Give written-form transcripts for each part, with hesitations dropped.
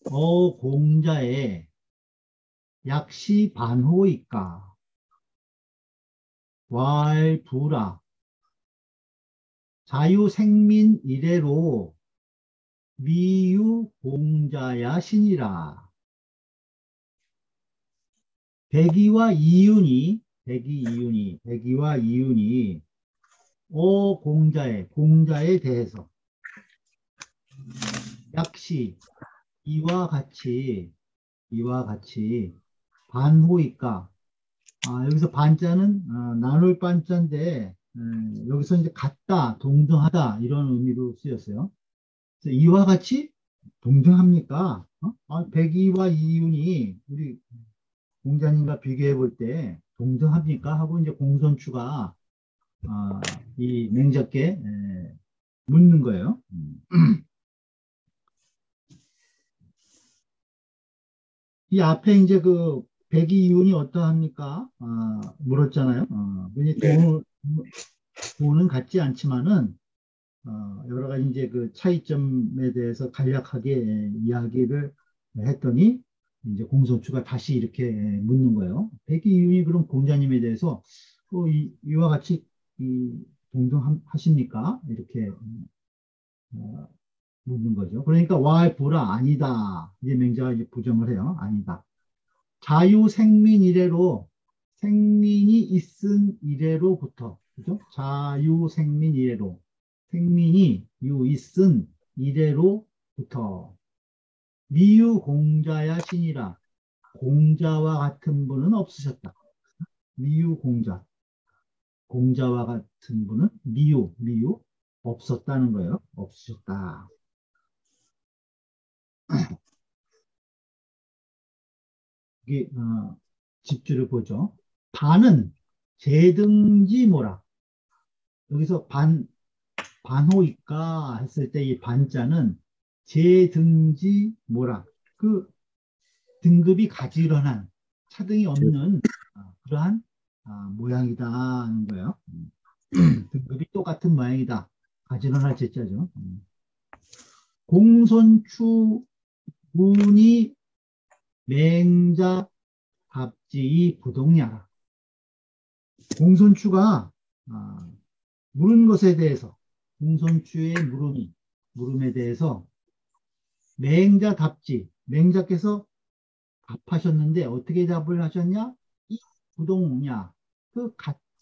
공자의 약시 반호이까 왈부라 자유생민 이래로 미유 공자야 신이라. 백이와 이윤이 공자에 대해서 약시 이와 같이 반호이까. 여기서 반자는 나눌 반자인데 여기서 이제 같다, 동등하다 이런 의미로 쓰였어요. 그래서 이와 같이 동등합니까? 백이와 이윤이 우리 공자님과 비교해 볼 때 동등합니까? 하고 이제 공손추가 이 맹자께 묻는 거예요. 이 앞에 이제 그 백이윤이 어떠합니까? 물었잖아요. 근데 네. 돈은 같지 않지만은 여러 가지 이제 그 차이점에 대해서 간략하게 이야기를 했더니 이제 공손추가 다시 이렇게 묻는 거예요. 백이윤이 그럼 공자님에 대해서 이와 같이 동등하십니까? 이렇게 어, 묻는 거죠. 그러니까 부라 아니다. 이제 맹자가 이제 부정을 해요. 아니다. 자유생민 이래로 생민이 있은 이래로부터 그죠? 자유생민 이래로 생민이 있은 이래로부터 미유 공자야 신이라 공자와 같은 분은 없으셨다. 미유 공자와 같은 분은 미유 없었다는 거예요. 없으셨다. 이게 집주를 보죠. 반은 제등지모라. 여기서 반호이까 했을 때 이 반자는 제등지 뭐라 그 등급이 가지런한 차등이 없는 그러한 모양이다 하는 거예요. 등급이 똑같은 모양이다. 가지런할 제자죠. 공손추 문이 맹자 답지 부동야라. 공손추가 물은 것에 대해서 공손추의 물음에 대해서 맹자께서 답하셨는데 어떻게 답을 하셨냐? 이 부동냐 그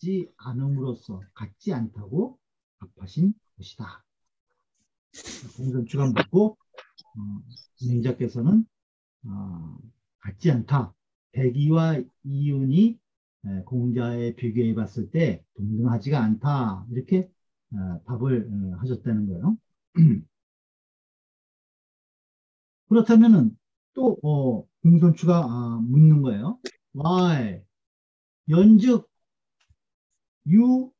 같지 않다고 답하신 것이다. 공손추가 묻고 맹자께서는 같지 않다. 백이와 이윤이 공자에 비교해 봤을 때 동등하지가 않다. 이렇게 답을 하셨다는 거예요. 그렇다면은 또 공손추가 묻는 거예요. why 연즉 유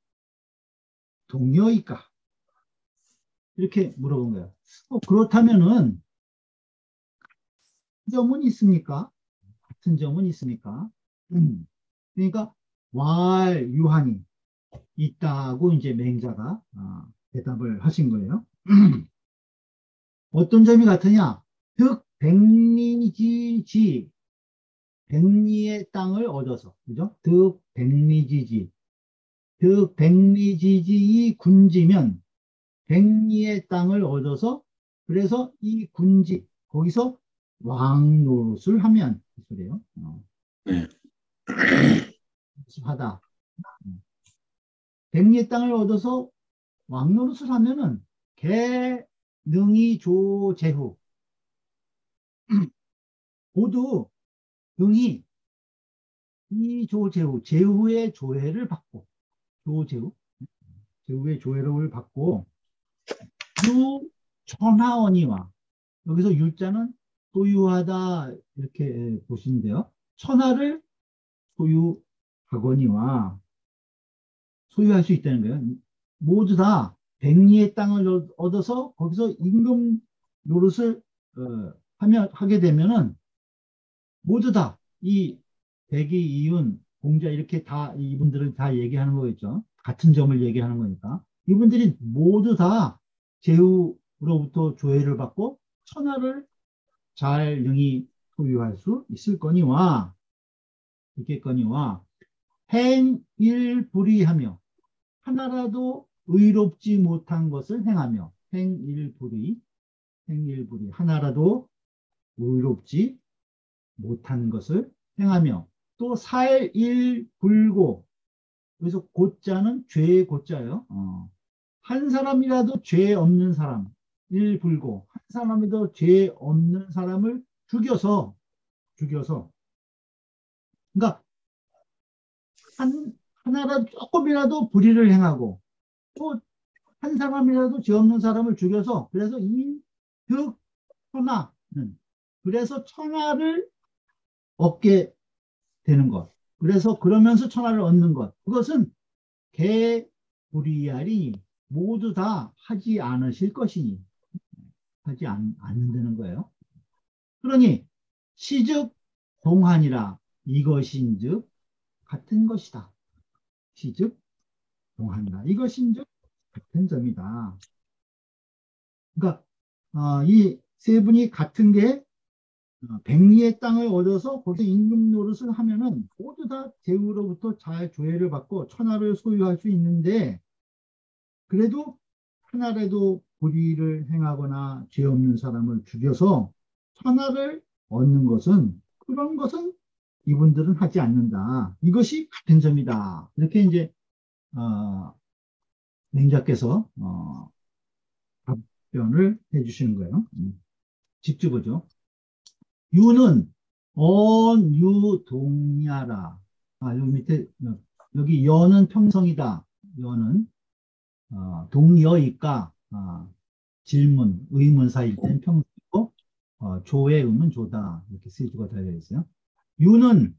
동여이까 이렇게 물어본 거예요. 그렇다면은 점은 있습니까? 같은 점은 있습니까? 그러니까 why 유한이 있다고 이제 맹자가 대답을 하신 거예요. 어떤 점이 같으냐? 득 백리지지 백리의 땅을 얻어서 그죠? 득 백리지지이 군지면 백리의 땅을 얻어서 그래서 이 군지 거기서 왕 노릇을 하면 그 소리예요. 네. 하다. 백리의 땅을 얻어서 왕 노릇을 하면은 개능이 조제후 모두 능이 이 제후의 조회를 받고 제후의 조회를 받고 유 천하원이와 여기서 율자는 소유하다 이렇게 보시는데요. 천하를 소유하거니와 소유할 수 있다는 거예요. 모두 다 백리의 땅을 얻어서 거기서 임금 노릇을 하게 되면은 모두 다 이 백이 이윤 공자 이렇게 다 이분들은 다 얘기하는 거겠죠. 같은 점을 얘기하는 거니까 이분들이 모두 다 제후로부터 조회를 받고 천하를 잘 능히 소유할 수 있겠거니와 행일불의하며 하나라도 의롭지 못한 것을 행하며 행일불의 하나라도 의롭지 못한 것을 행하며 또 살일불고 그래서 고자는 죄의 고자예요. 한 사람이라도 죄 없는 사람 일불고 한 사람이라도 죄 없는 사람을 죽여서 그러니까 하나라도 조금이라도 불의를 행하고 또 한 사람이라도 죄 없는 사람을 죽여서 그래서 이 득천하는 그래서 천하를 얻게 되는 것. 그래서 그러면서 천하를 얻는 것. 그것은 개불이야리 모두 다 하지 않으실 것이니 않는다는 거예요. 그러니 시즉 동하니라 이것인즉 같은 것이다. 시즉 동하니라 이것인즉 같은 점이다. 그러니까 이 세 분이 같은 게 백리의 땅을 얻어서 거기서 임금 노릇을 하면은 모두 다 제후로부터 잘 조회를 받고 천하를 소유할 수 있는데 그래도 하나라도 불의를 행하거나 죄 없는 사람을 죽여서 천하를 얻는 것은 그런 것은 이분들은 하지 않는다. 이것이 같은 점이다. 이렇게 이제 맹자께서 답변을 해주시는 거예요. 직접 보죠. 유는 언유동야라. 여기 밑에 여기 여는 평성이다. 여는 동여이까 질문, 의문 사이일 땐 평성이고 조의 음은 조다. 이렇게 세 주가 달려 있어요. 유는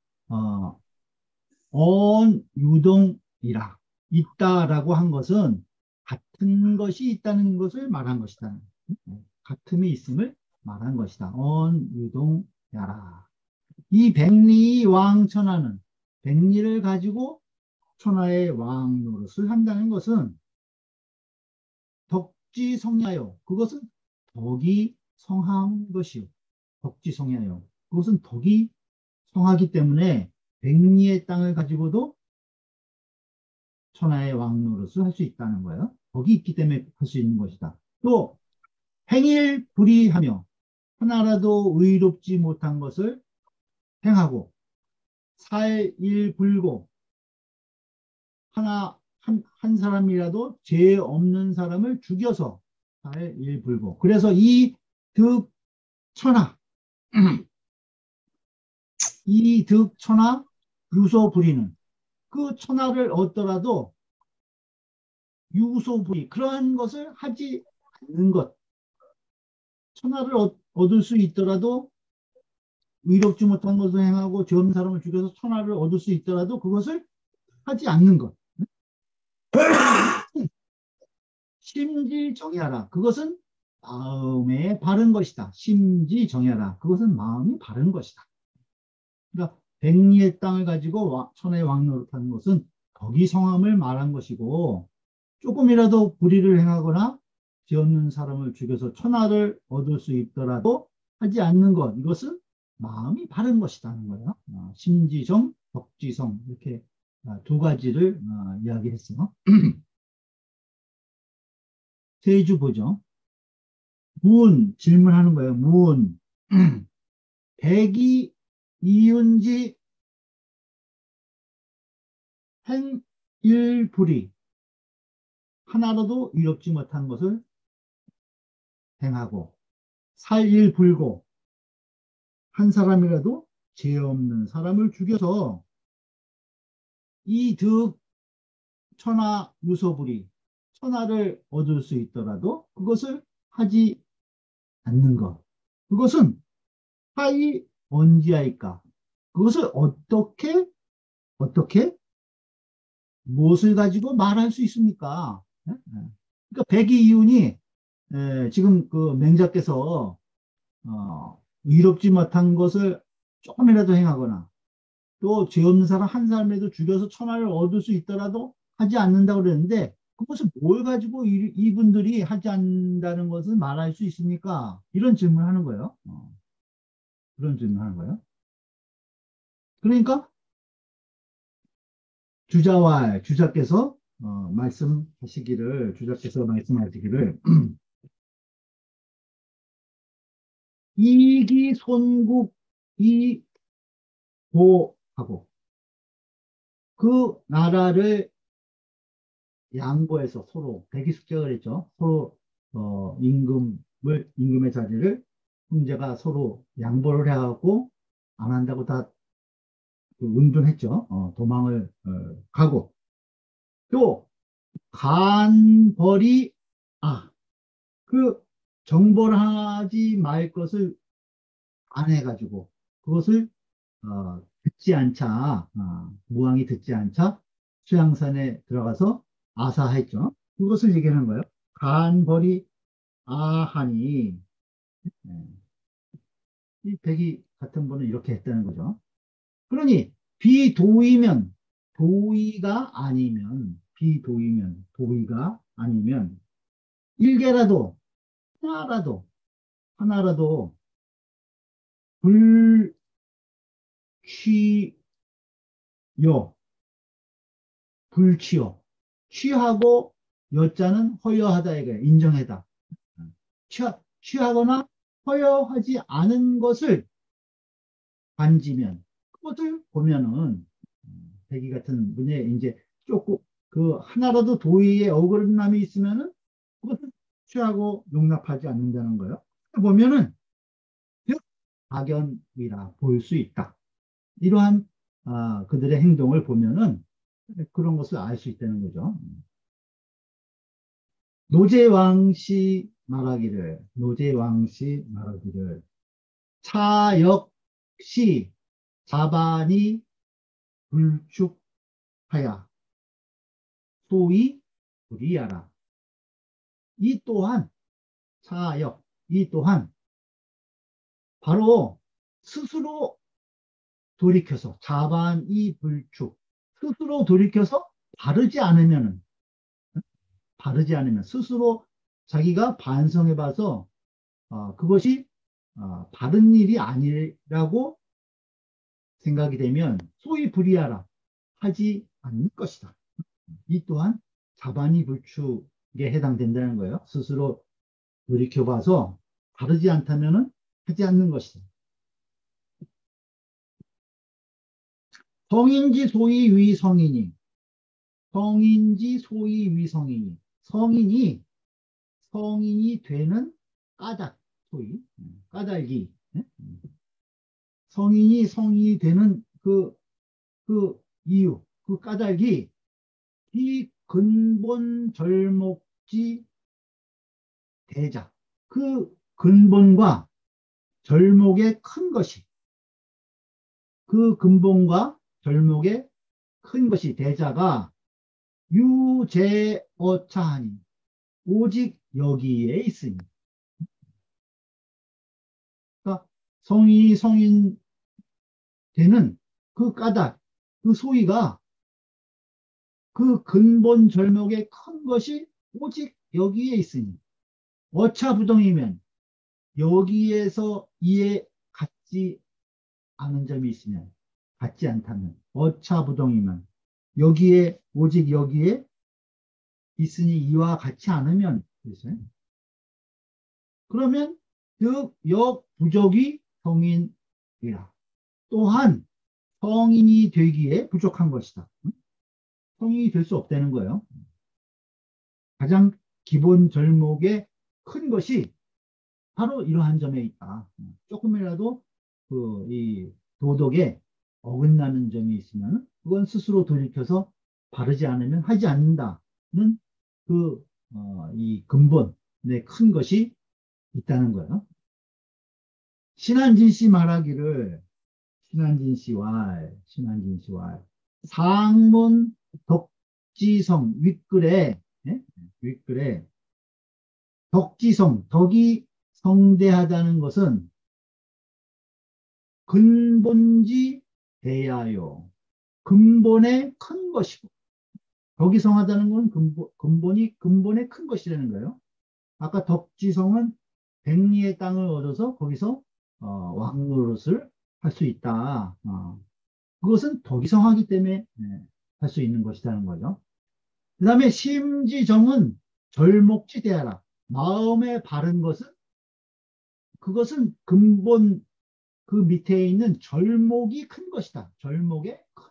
언유동이라. 있다라고 한 것은 같은 것이 있다는 것을 말한 것이다. 같음이 있음을 말한 것이다. 언유동야라. 이 백리 왕천하는 백리를 가지고 천하의 왕 노릇을 한다는 것은 덕지성야요. 그것은 덕이 성한 것이요. 덕지성야요. 그것은 덕이 성하기 때문에 백리의 땅을 가지고도 천하의 왕 노릇을 할 수 있다는 거예요. 덕이 있기 때문에 할 수 있는 것이다. 또 행일불의하며 하나라도 의롭지 못한 것을 행하고 살일불고 한 사람이라도 죄 없는 사람을 죽여서 살일불고 그래서 이 득천하 이 득천하 유소불의는 그 천하를 얻더라도 유소불의 그러한 것을 하지 않는 것 천하를 얻을 수 있더라도 의롭지 못한 것을 행하고 죄 없는 사람을 죽여서 천하를 얻을 수 있더라도 그것을 하지 않는 것. 심지정야라. 그것은 마음에 바른 것이다. 심지정야라. 그것은 마음이 바른 것이다. 그러니까 백리의 땅을 가지고 천하의 왕노릇하는 것은 덕이 성함을 말한 것이고 조금이라도 불의를 행하거나 죄 없는 사람을 죽여서 천하를 얻을 수 있더라도 하지 않는 것. 이것은 마음이 바른 것이라는 거예요. 심지정, 덕지성 이렇게 두 가지를 이야기했어요. 세주 보죠. 질문하는 거예요. 백이 이윤지 행일불이 하나라도 이롭지 못한 것을 행하고 살일불고 한 사람이라도 죄 없는 사람을 죽여서 이 득천하 유소불이 천하를 얻을 수 있더라도 그것을 하지 않는 것. 그것은 하이 언지하이까. 그것을 어떻게 무엇을 가지고 말할 수 있습니까? 그러니까 백이이윤이 지금 그 맹자께서 의롭지 못한 것을 조금이라도 행하거나 또 죄 없는 사람 한 사람이라도 죽여서 천하를 얻을 수 있더라도 하지 않는다고 그랬는데 그것을 뭘 가지고 이분들이 하지 않는다는 것을 말할 수 있습니까? 이런 질문을 하는 거예요. 그런 질문을 하는 거예요. 그러니까 주자께서 말씀하시기를 이기 손국이 보하고 그 나라를 양보해서 서로 대기숙제를 했죠. 서로 임금의 자리를 형제가 서로 양보를 해갖고 안 한다고 다 응존했죠. 도망을 가고 또 간벌이 그 정벌하지 말 것을 안 해가지고 그것을 듣지 않자 무왕이 듣지 않자 수양산에 들어가서 아사했죠. 그것을 얘기하는 거예요. 간벌이 아하니 예, 이 백이 같은 분은 이렇게 했다는 거죠. 그러니 도의가 아니면 일개라도 하나라도 불취요 불취요 취하고 여자는 허여하다 이거예요. 인정해다. 취하거나 허여하지 않은 것을 반지면 그것을 보면은 대기 같은 분에 이제 조금 그 하나라도 도의에 억울함이 있으면은 그것을 취하고 용납하지 않는다는 거예요. 보면은 즉 악연이라 볼 수 있다. 이러한 그들의 행동을 보면은 그런 것을 알 수 있다는 거죠. 노제왕씨 말하기를 차 역시 자반이 불축하야 소위 불이야라. 이 또한 차역 이 또한 바로 스스로 돌이켜서 자반이 불축 스스로 돌이켜서 바르지 않으면 스스로 자기가 반성해 봐서 그것이 바른 일이 아니라고 생각이 되면 소위 불이하라 하지 않을 것이다. 이 또한 자반이 불축에 해당된다는 거예요. 스스로 돌이켜 봐서 바르지 않다면 하지 않는 것이다. 성인지 소위 위성이니 성인지 소위 위성이니 성인이 되는 까닭 소위 까닭이 성인이 되는 그 이유 그 까닭이 이 근본 절목지 대자 그 근본과 절목의 큰 것이 그 근본과 절목의 큰 것이 대자가 유재어차하니 오직 여기에 있으니 그러니까 성인 되는 그 까닭 그 소위가 그 근본 절목의 큰 것이 오직 여기에 있으니 어차부동이면 여기에서 이해 같지 않은 점이 있으면 같지 않다면 어차부동이면 오직 여기에 있으니 이와 같지 않으면 그랬어요. 그러면 즉 역부족이 성인이라 또한 성인이 되기에 부족한 것이다. 성인이 될 수 없다는 거예요. 가장 기본 절목의 큰 것이 바로 이러한 점에 있다. 조금이라도 이 도덕에 어긋나는 점이 있으면 그건 스스로 돌이켜서 바르지 않으면 하지 않는다는 이 근본의 큰 것이 있다는 거예요. 신한진 씨 말하기를 신한진 씨와 상문 덕지성 윗글에 덕지성 덕이 성대하다는 것은 근본지 대야요 근본의 큰 것이고 덕이 성하다는 건 근본의 큰 것이라는 거예요. 아까 덕지성은 백리의 땅을 얻어서 거기서 왕 노릇을 할 수 있다. 그것은 덕이 성하기 때문에 할 수 있는 것이라는 거죠. 그 다음에 심지정은 절목지 대하라. 마음에 바른 것은 그것은 근본 그 밑에 있는 절목이 큰 것이다. 절목의 큰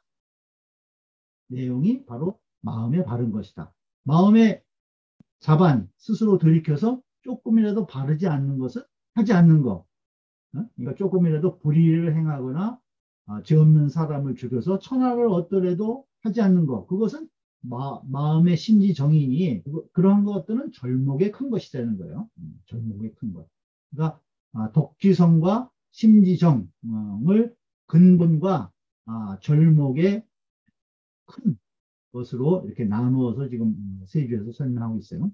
내용이 바로 마음에 바른 것이다. 마음의 자반 스스로 들이켜서 조금이라도 바르지 않는 것은 하지 않는 것. 그러니까 조금이라도 불의를 행하거나 죄 없는 사람을 죽여서 천하를 얻더라도 하지 않는 것. 그것은 마음의 심지 정인이 그런 것들은 절목의 큰 것이라는 거예요. 절목의 큰 것. 그러니까 덕지성과 심지정을 근본과 절목의 큰 것으로 이렇게 나누어서 지금 세주에서 설명하고 있어요.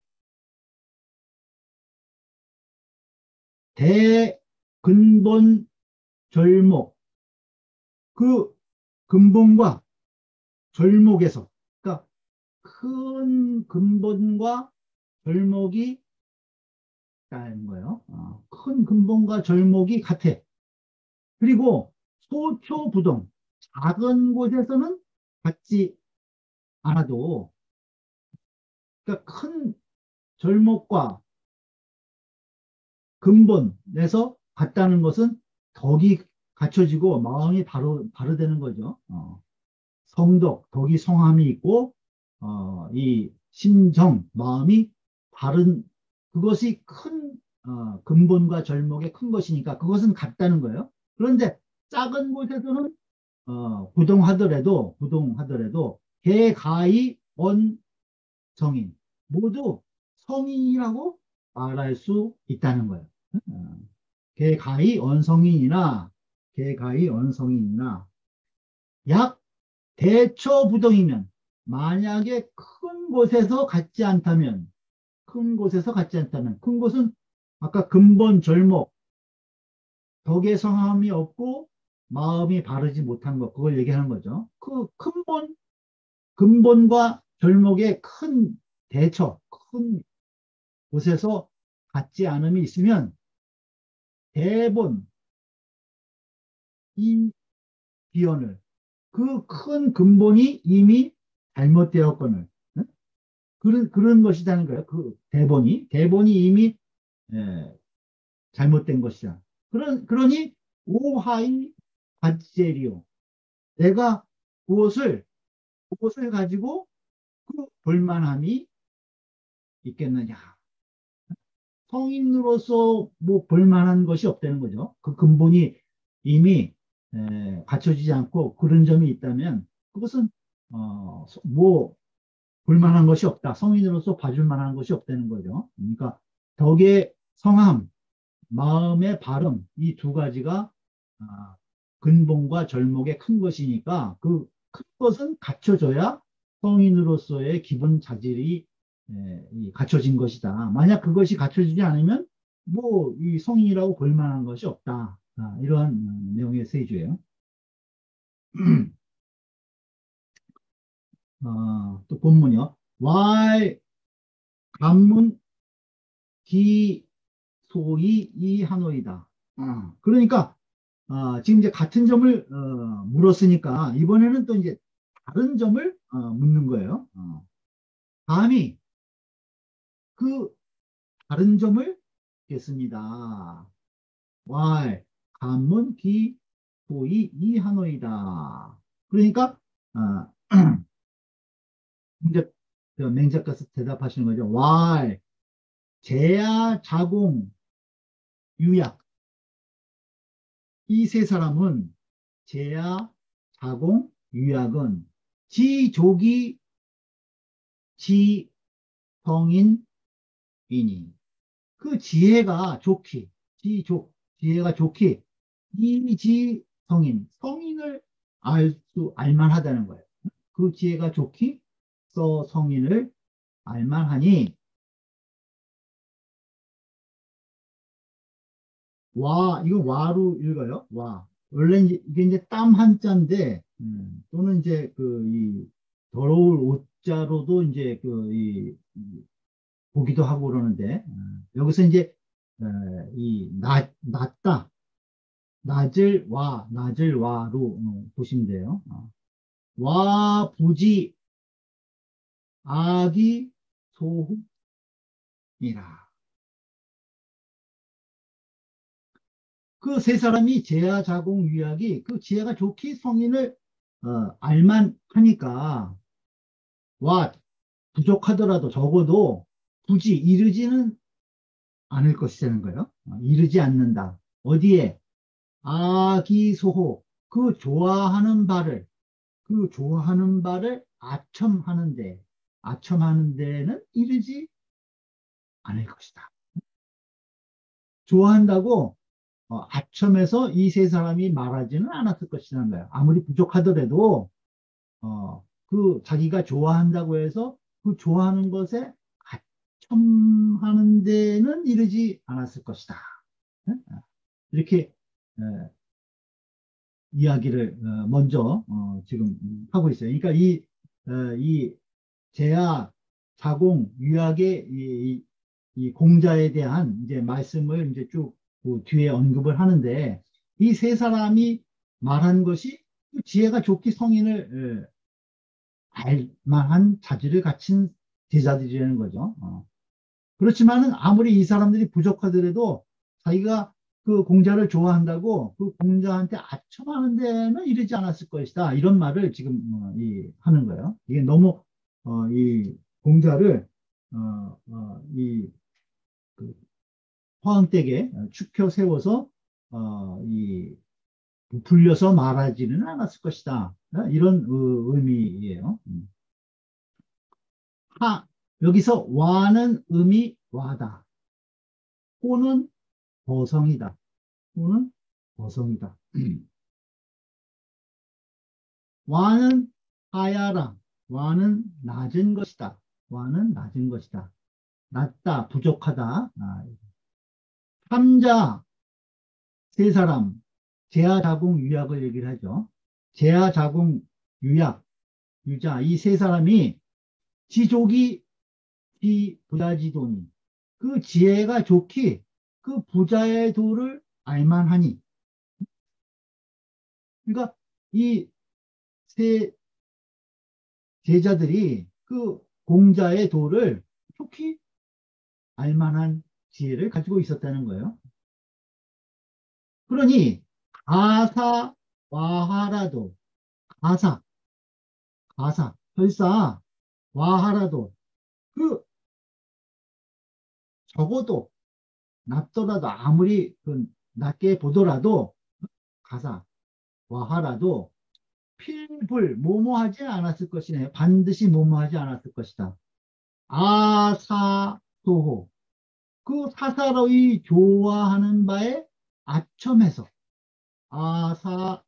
대근본 절목, 그 근본과 절목에서, 그러니까 큰 근본과 절목이 있다는 거예요. 큰 근본과 절목이 같아. 그리고 소초부동, 작은 곳에서는 같지 않아도, 그러니까 큰 절목과 근본에서 같다는 것은 덕이 갖춰지고 마음이 바로 되는 거죠. 덕이 성함이 있고, 이 심정, 마음이 바른, 그것이 큰, 근본과 절목의 큰 것이니까 그것은 같다는 거예요. 그런데 작은 곳에서는, 부동하더라도, 개가히 성인, 모두 성인이라고 말할 수 있다는 거예요. 어, 개가히 언성인이나 약 대처부동이면, 만약에 큰 곳은 아까 근본 절목, 덕의 성함이 없고 마음이 바르지 못한 것, 그걸 얘기하는 거죠. 그 근본과 절목의 큰 곳에서 같지 않음이 있으면 대본, 이 비언을, 그 큰 근본이 이미 잘못되었거늘, 응? 그런 것이라는 거예요. 그 대본이 이미 예, 잘못된 것이다. 그러니 오하이 받제리오, 내가 무엇을 가지고 그 볼만함이 있겠느냐. 성인으로서 뭐 볼만한 것이 없다는 거죠. 그 근본이 이미 갖춰지지 않고 그런 점이 있다면 그것은 뭐 볼만한 것이 없다. 성인으로서 봐줄 만한 것이 없다는 거죠. 그러니까 덕의 성함, 마음의 발음, 이 두 가지가 근본과 절목의 큰 것이니까 그 큰 것은 갖춰져야 성인으로서의 기본 자질이 갖춰진 것이다. 만약 그것이 갖춰지지 않으면 뭐 이 성인이라고 볼 만한 것이 없다. 이러한 내용의 세주예요. 또 본문이요. 왈 간문 기 소이 이하노이다. 그러니까 지금 이제 같은 점을 물었으니까 이번에는 또 이제 다른 점을 묻는 거예요. 감히 그 다른 점을 겠습니다. 왈 간문 기 소이 이하노이다. 그러니까 이제 맹작가서 대답하시는 거죠. 왈 제야 자공 유약, 이 세 사람은 제야 자공 유약은 지족이 지성인이니, 그 지혜가 좋기, 지혜가 좋기, 성인을 알만하다는 거예요. 그 지혜가 좋기 성인을 알만하니, 이거 와로 읽어요. 원래 이게 이제 땀 한자인데, 또는 이제 더러울 옷자로도 이제 보기도 하고 그러는데, 여기서 이제, 낮다, 낮을 와로 보시면 돼요. 와, 부지, 악이, 소후이라. 그 세 사람이 제야, 자공, 유약이 그 지혜가 좋기 성인을 알만 하니까, 와, 부족하더라도 적어도 굳이 이르지는 않을 것이라는 거예요. 이르지 않는다. 어디에? 아기소호. 그 좋아하는 바를 아첨하는 데는 이르지 않을 것이다. 좋아한다고 아첨해서 이 세 사람이 말하지는 않았을 것이라는 거예요. 아무리 부족하더라도 자기가 좋아한다고 해서 그 좋아하는 것에 아첨하는 데는 이르지 않았을 것이다. 네? 이렇게 이야기를 먼저 지금 하고 있어요. 그러니까 이 제야, 자공, 유학의 이 공자에 대한 이제 말씀을 이제 쭉그 뒤에 언급을 하는데 이 세 사람이 말한 것이 그 지혜가 좋기 성인을 알만한 자질을 갖춘 제자들이라는 거죠. 그렇지만은 아무리 이 사람들이 부족하더라도 자기가 그 공자를 좋아한다고 그 공자한테 아첨하는 데는 이르지 않았을 것이다. 이런 말을 지금 하는 거예요. 이게 너무 이 공자를 그 화응댁에 축혀 세워서 이 불려서 말하지는 않았을 것이다. 이런 의미예요. 여기서 와는 와다. 호는 보성이다. 호는 보성이다. 와는 하야라. 와는 낮은 것이다. 와는 낮은 것이다. 낮다, 부족하다. 삼자, 세 사람, 제하자공, 유약을 얘기를 하죠. 제하자공, 유약, 유자, 이 세 사람이 지족이 부자지도니 그 지혜가 좋기 그 부자의 도를 알만하니 그러니까 이 세 제자들이 그 공자의 도를 좋게 알만한 지혜를 가지고 있었다는 거예요. 그러니 가사 와하라도 가사 설사 와하라도 그 적어도 낮더라도 아무리 낮게 보더라도 가사 와하라도 필불 뭐뭐하지 않았을 것이네. 반드시 뭐뭐하지 않았을 것이다. 아사소호 그 사사로이 좋아하는 바에 아첨해서 아사소호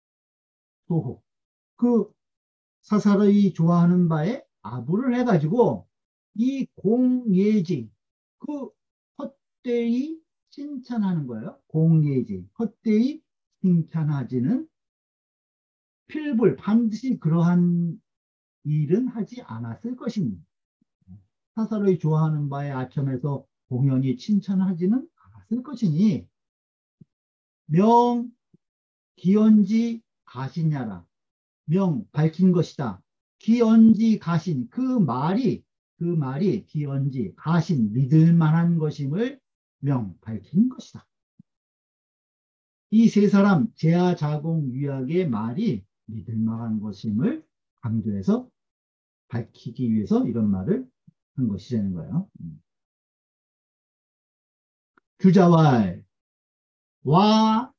그 사사로이 좋아하는 바에 아부를 해가지고 이 공예지 그 헛되이 칭찬하는 거예요. 공예지 헛되이 칭찬하지는 필불 반드시 그러한 일은 하지 않았을 것입니다. 사사로이 좋아하는 바에 아첨해서 공연히 칭찬하지는 않았을 것이니 명 기언지 가시냐라 명 밝힌 것이다. 기언지 가신 그 말이 기언지 가신 믿을 만한 것임을 명 밝힌 것이다. 이 세 사람 제야 자공 유약의 말이 믿을 만한 것임을 강조해서 밝히기 위해서 이런 말을 한 것이라는 거예요. 규자왈 와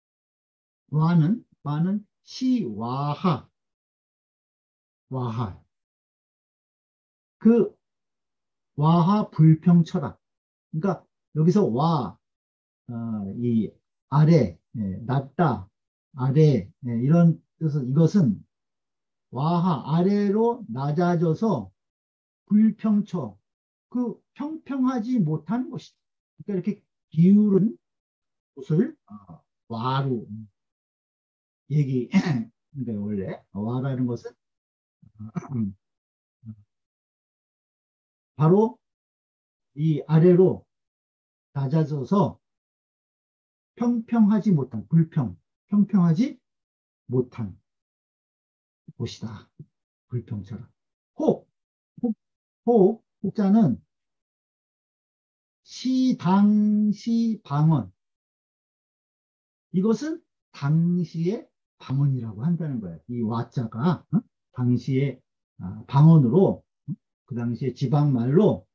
와는 시와하 와하 그 와하 불평철학 그러니까 여기서 이 아래 낮다 아래 이런 뜻은 이것은 와하 아래로 낮아져서 불평처 그 평평하지 못한 것이다. 그러니까 이렇게 기울은 곳을 와로 얘기 그러니까 원래 와라는 것은 음, 바로 이 아래로 낮아져서 평평하지 못한, 평평하지 못한 곳이다. 불평처럼. 혹, 혹, 혹자는 시당시 방언. 이것은 당시의 방언이라고 한다는 거예요. 이 와자가 당시의 방언으로 그 당시에 지방말로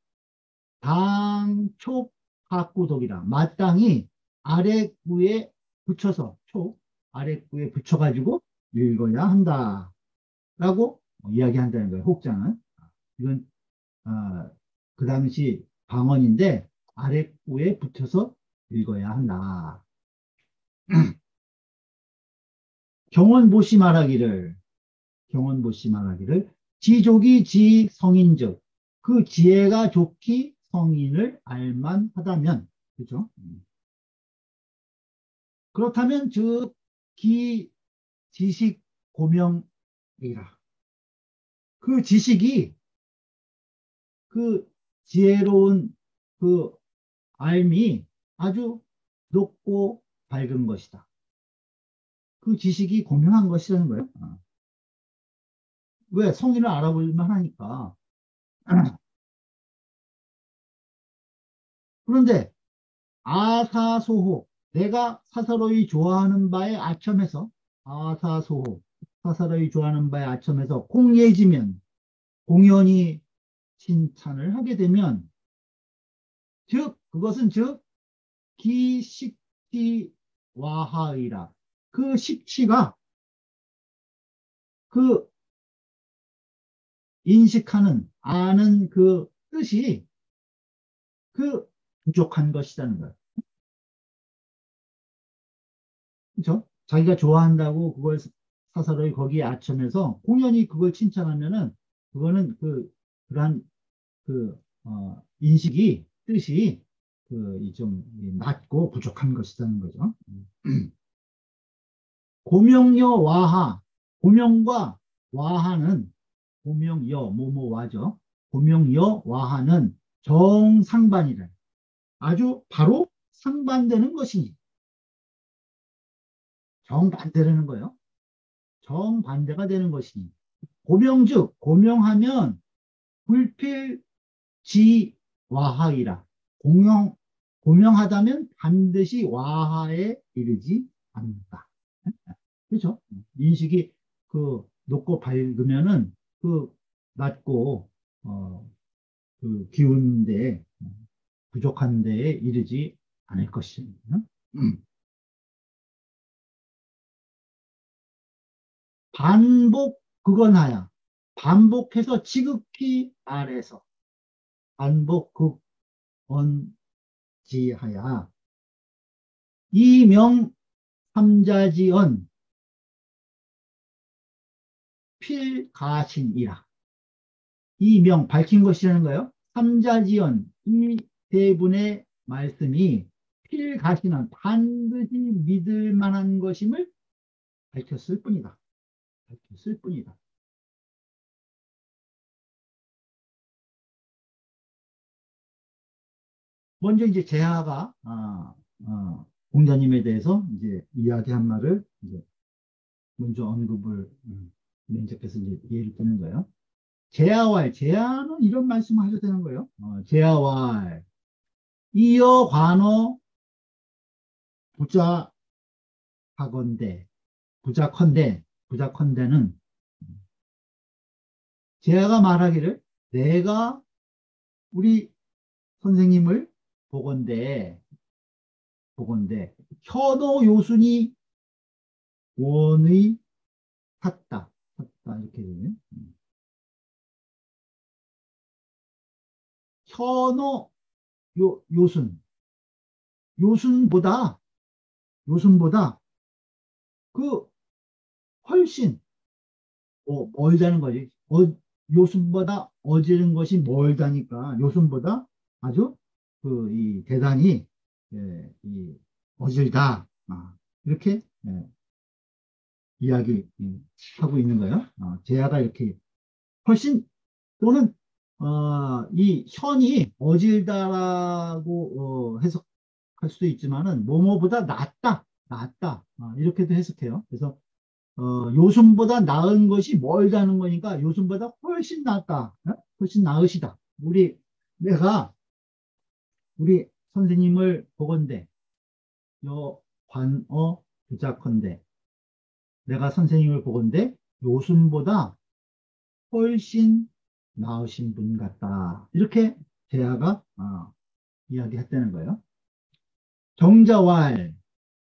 당촉하구독이라 마땅히 아랫구에 붙여서 아랫구에 붙여가지고 읽어야 한다라고 이야기한다는 거예요. 혹자는 이건 그 당시 방언인데 아랫구에 붙여서 읽어야 한다. 경원보시 말하기를 경원보시 말하기를 지족이 지성인즉 그 지혜가 좋기 성인을 알만하다면 그죠? 그렇다면 즉 기 지식 고명이라 그 지식이 그 지혜로운 그 알미 아주 높고 밝은 것이다. 그 지식이 고명한 것이라는 거예요. 왜? 성인을 알아볼 만하니까. 그런데 아사소호 내가 사사로이 좋아하는 바에 아첨해서 아사소호 사사로이 좋아하는 바에 아첨해서 공예지면 공연히 칭찬을 하게 되면 즉 그것은 즉 기식지 와하이라 그 식치가 그 인식하는 아는 그 뜻이 그 부족한 것이라는 거예요. 그렇죠? 자기가 좋아한다고 그걸 사사로이 거기에 아첨해서 공연히 그걸 칭찬하면은 그거는 그러한 인식이 뜻이 좀 낮고 부족한 것이라는 거죠. 고명여 와하 고명과 와하는 고명여 뭐뭐와죠. 고명여 와하는 정상반이라 아주 바로 상반되는 것이니 정반대라는 거예요. 정반대가 되는 것이니 고명즉 고명하면 불필지와하이라 고명하다면 반드시 와하에 이르지 않는다. 그렇죠? 인식이 높고 밝으면은 낮고 기운데 부족한 데에 이르지 않을 것입니다. 반복 그건하야 반복해서 지극히 말해서 반복 극언지하야 이명 삼자지언 필가신이라 이명 밝힌 것이라는 거예요. 삼자지언 이 대분의 말씀이 필가신은 반드시 믿을 만한 것임을 밝혔을 뿐이다. 밝혔을 뿐이다. 먼저 이제 제하가 공자님에 대해서 이제 이야기한 말을 이제 먼저 언급을 맹자께서 이제 예를 드는 거예요. 제하는 이런 말씀을 하셔도 되는 거예요. 제하왈 이어 관어 부자하건대 부자컨대는 제가 말하기를 내가 우리 선생님을 보건대 현오 요순이 원의 탔다 이렇게 되네. 현오 요순 요순보다 요순보다 그 훨씬 멀다는 거지. 요순보다 어지른 것이 멀다니까 요순보다 아주 이 대단히 어질다. 이렇게 이야기 하고 있는 거예요. 제아가 이렇게 훨씬 또는 이 현이 어질다라고 해석할 수도 있지만은 뭐뭐보다 낫다 이렇게도 해석해요. 그래서 요순보다 나은 것이 멀다는 거니까 요순보다 훨씬 낫다, 훨씬 나으시다. 내가 우리 선생님을 보건대 여 관어 부자컨대 내가 선생님을 보건대 요순보다 훨씬 나으신 분 같다. 이렇게 대하가 이야기했다는 거예요. 정자왈,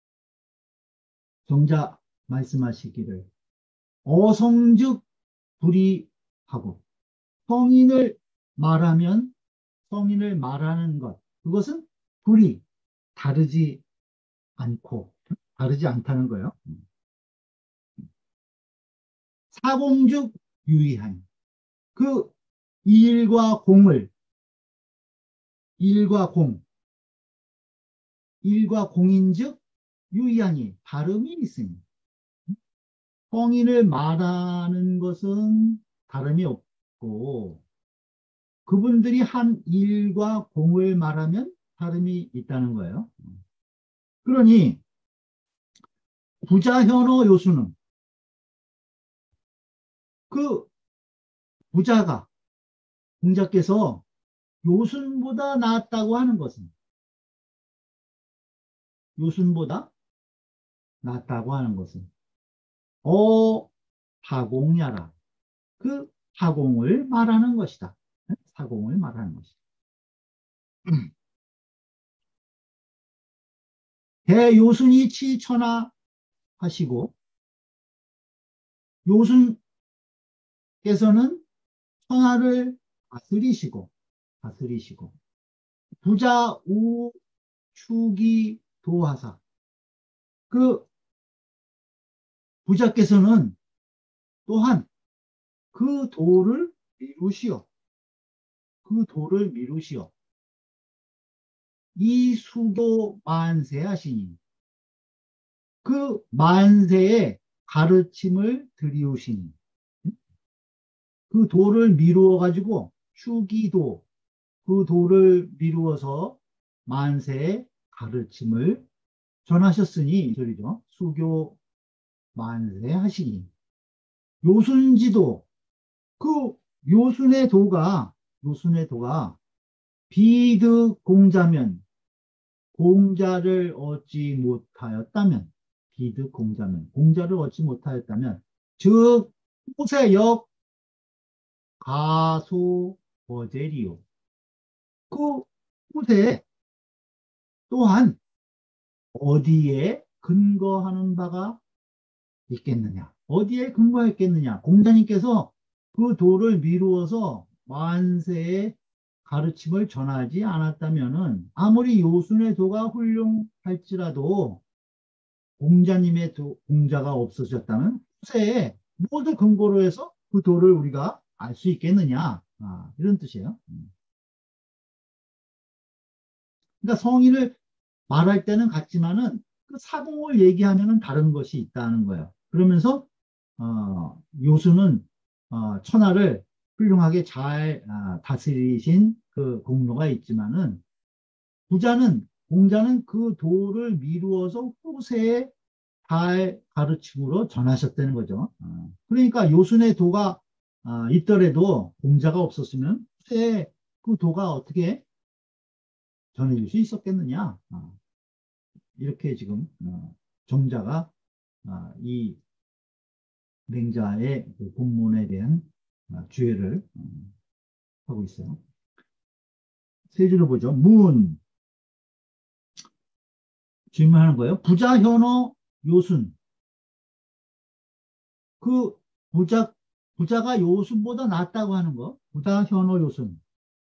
정자 말씀하시기를 어성즉 불이하고 성인을 말하면 성인을 말하는 것 그것은 불이 다르지 않고 다르지 않다는 거예요. 사공즉 유의하니 그 일과 공을 일과 공 일과 공인즉 유의하니 다름이 있으니 성인을 말하는 것은 다름이 없고 그분들이 한 일과 공을 말하면 다름이 있다는 거예요. 그러니 부자현어 요수는 그 부자가 공자께서 요순보다 낫다고 하는 것은 요순보다 낫다고 하는 것은 사공야라 그 사공을 말하는 것이다. 사공을 말하는 것이다. 대요순이 치천하 하시고 요순께서는 천하를 다스리시고 부자 우축이 도하사 그 부자께서는 또한 그 도를 미루시어 이 수도 만세하시니 그 만세의 가르침을 들이우시니 그 도를 미루어 가지고 추기도 그 도를 미루어서 만세의 가르침을 전하셨으니 이 소리죠. 수교 만세하시니 요순지도 그 요순의 도가 비득 공자면 공자를 얻지 못하였다면 비득 공자를 얻지 못하였다면 즉 호세역 가소 버제리오 그 호세 또한 어디에 근거하는 바가 있겠느냐 어디에 근거했겠느냐 공자님께서 그 도를 미루어서 만세의 가르침을 전하지 않았다면은 아무리 요순의 도가 훌륭할지라도 공자가 없어졌다면 후세에 무엇을 근거로 해서 그 도를 우리가 알 수 있겠느냐 이런 뜻이에요. 그러니까 성인을 말할 때는 같지만은 그 사공을 얘기하면은 다른 것이 있다는 거예요. 그러면서 요수는 천하를 훌륭하게 잘 다스리신 그 공로가 있지만은 공자는 그 도를 미루어서 후세에 잘 가르침으로 전하셨다는 거죠. 그러니까 요순의 도가 있더라도 공자가 없었으면 후세에 그 도가 어떻게 전해질 수 있었겠느냐. 이렇게 지금 정자가 이 맹자의 그 공문에 대한 주의를 하고 있어요. 세 줄을 보죠. 질문하는 거예요. 부자, 현어, 요순. 그 부자가 요순보다 낫다고 하는 거. 부자, 현어, 요순.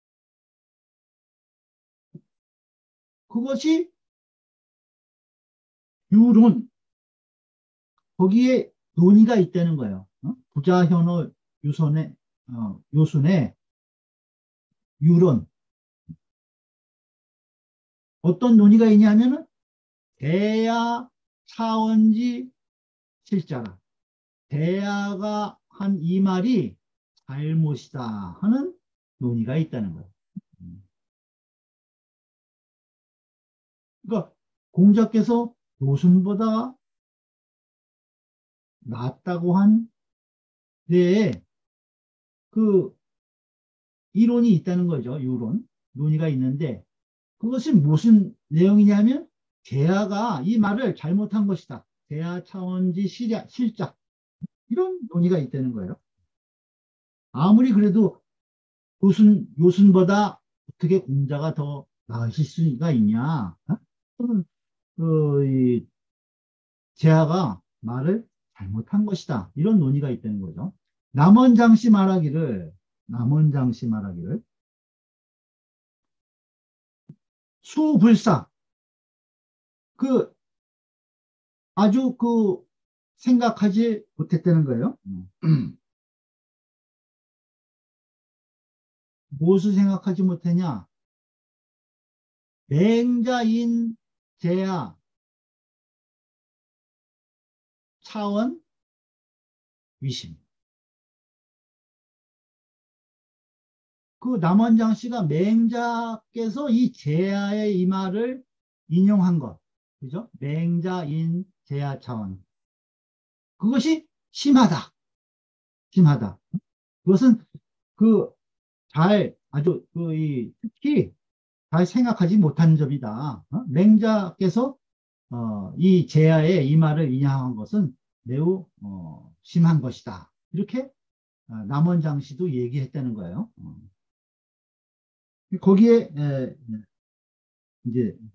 그것이 유론. 거기에 논의가 있다는 거예요. 부자, 현어, 요순의 유론. 어떤 논의가 있냐면은 대야 차원지 실자라. 대야가 한 이 말이 잘못이다 하는 논의가 있다는 거예요. 그러니까 공자께서 노순보다 낫다고 한 데에 그 이론이 있다는 거죠. 유론, 논의가 있는데 그것이 무슨 내용이냐면 제아가 이 말을 잘못한 것이다. 제아 차원지 실작 이런 논의가 있다는 거예요. 아무리 그래도 요순보다 어떻게 공자가 더 나으실 수가 있냐? 어? 이 제아가 말을 잘못한 것이다. 이런 논의가 있다는 거죠. 남원장씨 말하기를 수불사 그 아주 생각하지 못했다는 거예요. 무엇을 생각하지 못했냐? 맹자인 제야 차원 위심. 그 남원장 씨가 맹자께서 이 제야의 이 말을 인용한 것. 그죠? 맹자인 제야 차원. 그것이 심하다. 심하다. 그것은 그 아주 특히 잘 생각하지 못한 점이다. 맹자께서 이 제야의 이 말을 인용한 것은 매우 심한 것이다. 이렇게 남원장 씨도 얘기했다는 거예요. 거기에 이제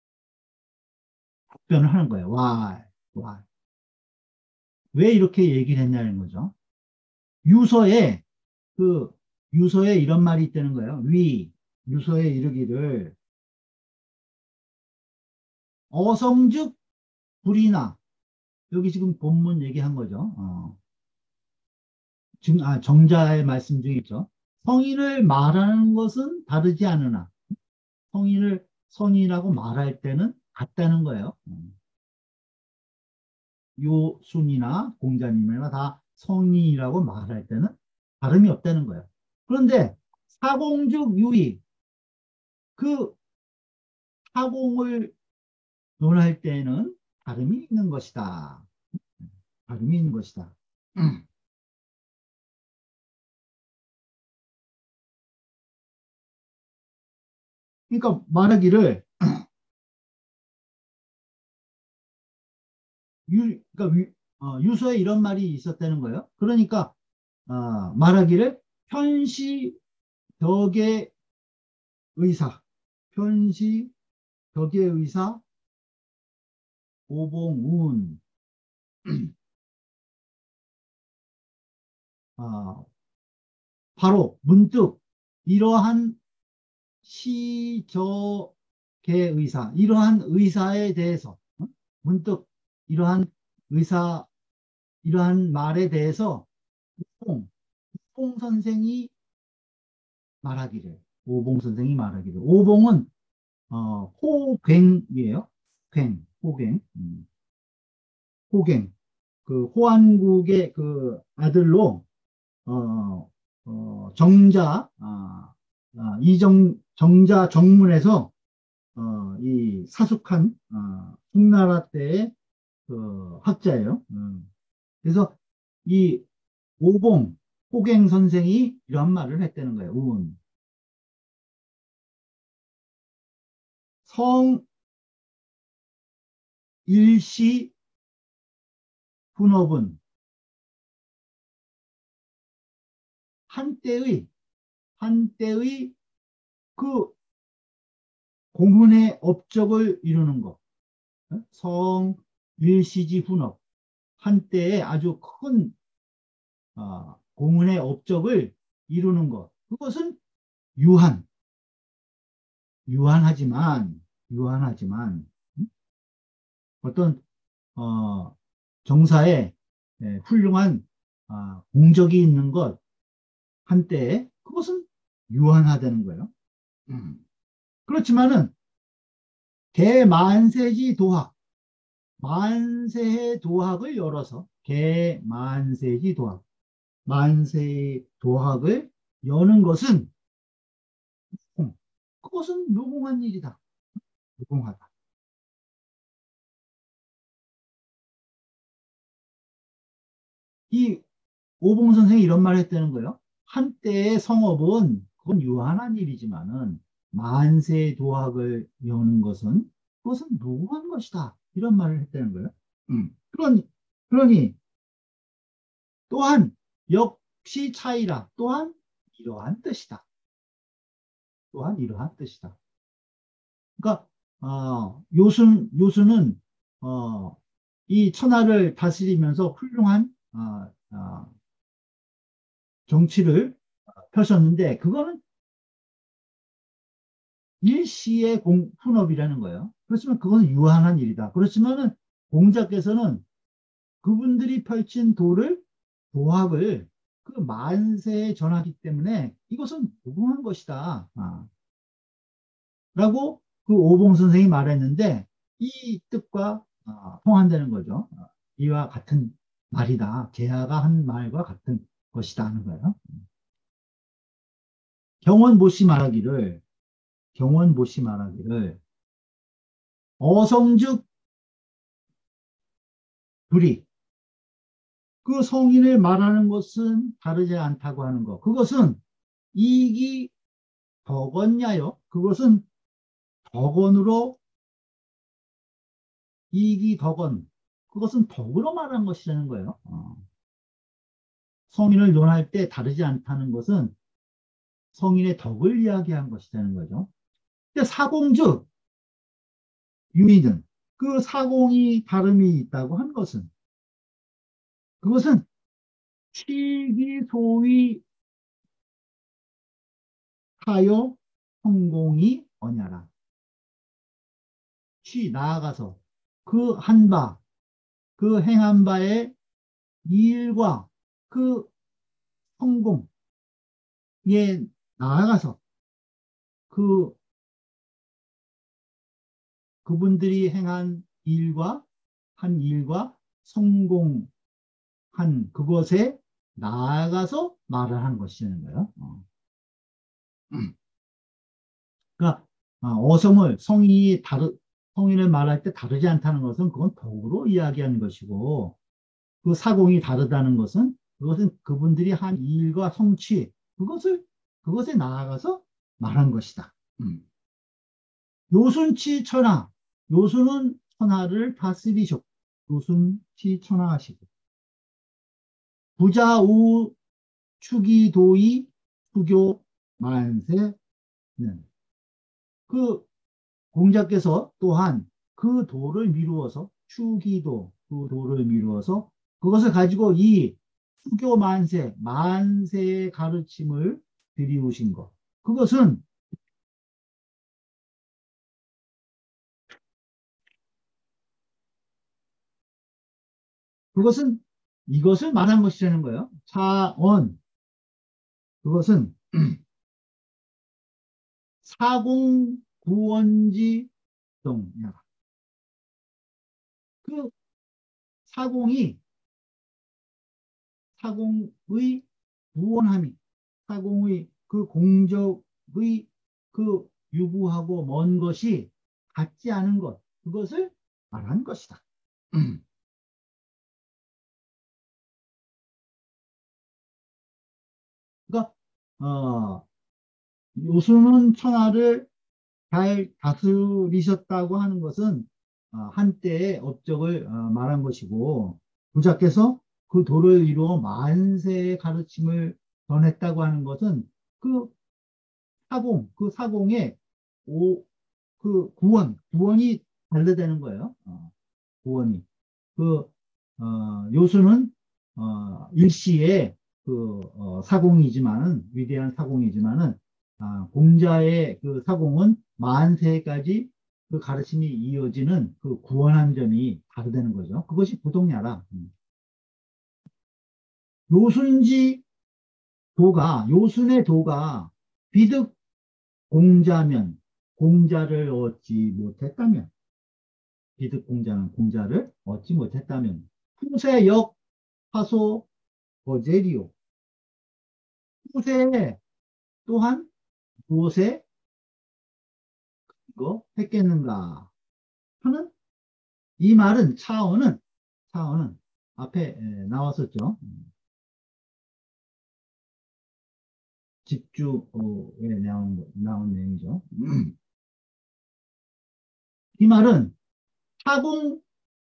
답변을 하는 거예요. 와. 왜 이렇게 얘기를 했냐는 거죠. 유서에 유서에 이런 말이 있다는 거예요. 유서에 이르기를 어성즉 불이나 여기 지금 본문 얘기한 거죠. 정자의 말씀 중에 있죠. 성인을 말하는 것은 다르지 않으나 성인을 성인이라고 말할 때는 같다는 거예요. 요순이나 공자님이나 다 성인이라고 말할 때는 다름이 없다는 거예요. 그런데 사공즉 유의 그 사공을 논할 때는 다름이 있는 것이다. 다름이 있는 것이다. 그러니까 말하기를 그러니까 유서에 이런 말이 있었다는 거예요. 그러니까 말하기를 편시 덕의 의사, 편시 덕의 의사 오봉운 바로 문득 이러한 시적의 의사, 이러한 의사에 대해서 문득 이러한 의사, 이러한 말에 대해서 오봉 선생이 말하기를, 오봉 선생이 말하기를, 오봉은 호갱이에요. 호갱, 호갱. 그 호안국의 그 아들로 어, 정자 정자 정문에서 이 사숙한 청나라 때의 그 학자예요. 그래서 이 오봉 호갱 선생이 이런 말을 했다는 거예요. 성일시 분업은 한때의 그 공훈의 업적을 이루는 것. 성일시지 분업. 한때의 아주 큰 공훈의 업적을 이루는 것. 그것은 유한. 유한하지만 어떤 정사에 훌륭한 공적이 있는 것 한때에 그것은 유한하다는 거예요. 그렇지만은 개만세지 도학, 만세의 도학을 열어서 개만세지 도학. 만세의 도학을 여는 것은 그것은 무궁한 일이다. 무궁하다. 이 오봉 선생이 이런 말을 했다는 거예요. 한때의 성업은 그건 유한한 일이지만은 만세 도학을 여는 것은 그것은 무궁한 것이다. 이런 말을 했다는 거예요. 그러니 또한 역시 차이라 또한 이러한 뜻이다. 또한 이러한 뜻이다. 그러니까 요수는 이 천하를 다스리면서 훌륭한 정치를 펴셨는데 그거는 일시의 훈업이라는 거예요. 그렇지만 그건 유한한 일이다. 그렇지만은 공자께서는 그분들이 펼친 도학을 그 만세에 전하기 때문에 이것은 무궁한 것이다. 라고 그 오봉 선생이 말했는데 이 뜻과 통한다는 거죠. 이와 같은 말이다. 계하가 한 말과 같은 것이다 하는 거예요. 경원보시 말하기를 어성즉 불이 그 성인을 말하는 것은 다르지 않다고 하는 것. 그것은 이익이 덕언냐요? 그것은 덕언으로 이익이 덕언. 그것은 덕으로 말한 것이라는 거예요. 성인을 논할 때 다르지 않다는 것은 성인의 덕을 이야기한 것이라는 거죠. 근데 사공즉 유의는 그 사공이 다름이 있다고 한 것은 그것은 취기소위 하여 성공이 언야라. 나아가서 그 한 바, 그 행한 바의 일과 그 성공에 나아가서 그 그분들이 행한 일과 한 일과 성공한 그것에 나아가서 말을 한 것이라는 거예요. 그러니까 성인을 말할 때 다르지 않다는 것은 그건 덕으로 이야기하는 것이고 그 사공이 다르다는 것은 그것은 그분들이 한 일과 성취 그것에 나아가서 말한 것이다. 요순치 천하 요수는 천하를 다스리셨고 요순치 천하하시고 부자우 추기도의 수교 만세는 그 공자께서 또한 그 도를 미루어서 추기도 그 도를 미루어서 그것을 가지고 이 수교 만세의 가르침을 들이우신 것 그것은 이것을 말한 것이라는 거예요. 차원 그것은 사공구원지 동그 사공이 사공의 무원함이 사공의 그 공적의 그 유구하고 먼 것이 같지 않은 것 그것을 말한 것이다. 그러니까 요수는 천하를 잘 다스리셨다고 하는 것은 한때의 업적을 말한 것이고 부자께서 그 도를 이루어 만세의 가르침을 전했다고 하는 것은 그 그 사공의 구원이 반대되는 거예요. 구원이. 그, 요수는, 일시의 사공이지만은, 위대한 사공이지만은, 공자의 그 사공은 만세까지 그 가르침이 이어지는 그 구원한 점이 다르다는 거죠. 그것이 부동야라. 요순지 요순의 도가 비득 공자면, 공자를 얻지 못했다면, 비득 공자는 공자를 얻지 못했다면, 후세역 하소 거제리요. 후세 또한 무엇에 이거 했겠는가 하는 이 말은 차원은 앞에 나왔었죠. 집주에 나온 내용이죠. 이 말은 타공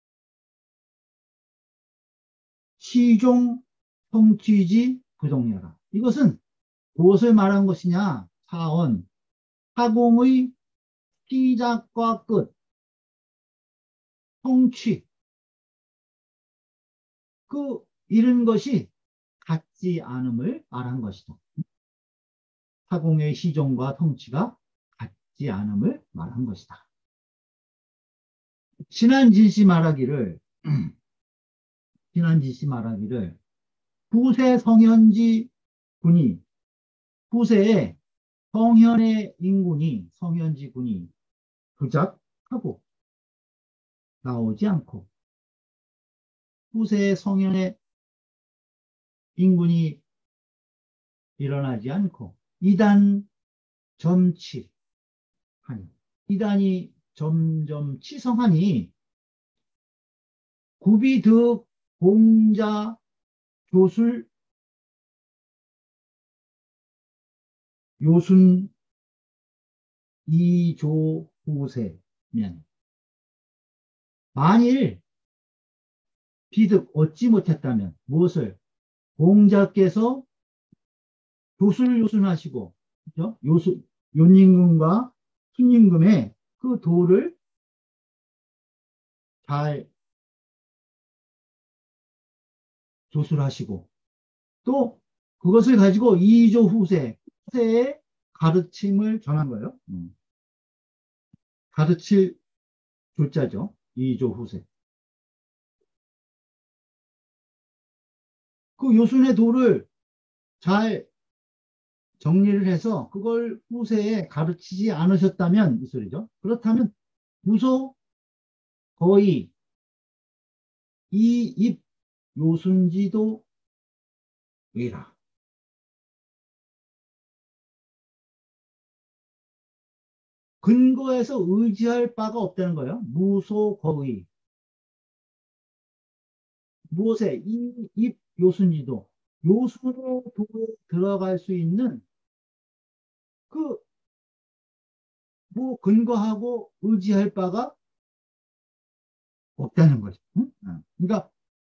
시종 성취지 부동려라. 이것은 무엇을 말한 것이냐? 차원 타공의 시작과 끝 성취 그 이런 것이 같지 않음을 말한 것이다. 타공의 시종과 성취가 같지 않음을 말한 것이다. 신한진씨 말하기를 후세 성현지 군이 후세에 성현의 인군이 성현지 군이 부작하고 나오지 않고 후세 성현의 인군이 일어나지 않고 이단 점치하니 이단이 점점 치성하니 구비득 공자 교술 요순 이조후세면 만일 비득 얻지 못했다면 무엇을 공자께서 교술 요순하시고 그렇죠? 요님금과 순임금의 그 도를 잘 조술하시고 또 그것을 가지고 이조 후세의 가르침을 전한 거예요. 가르칠 조자죠. 이조 후세. 그 요순의 도를 잘 정리를 해서 그걸 후세에 가르치지 않으셨다면 이 소리죠. 그렇다면 무소 거의 이입 요순지도 왜라. 근거에서 의지할 바가 없다는 거예요. 무소 거의 무엇에 이입 요순지도 요순의 도에 들어갈 수 있는 그 뭐 근거하고 의지할 바가 없다는 거죠. 응? 그러니까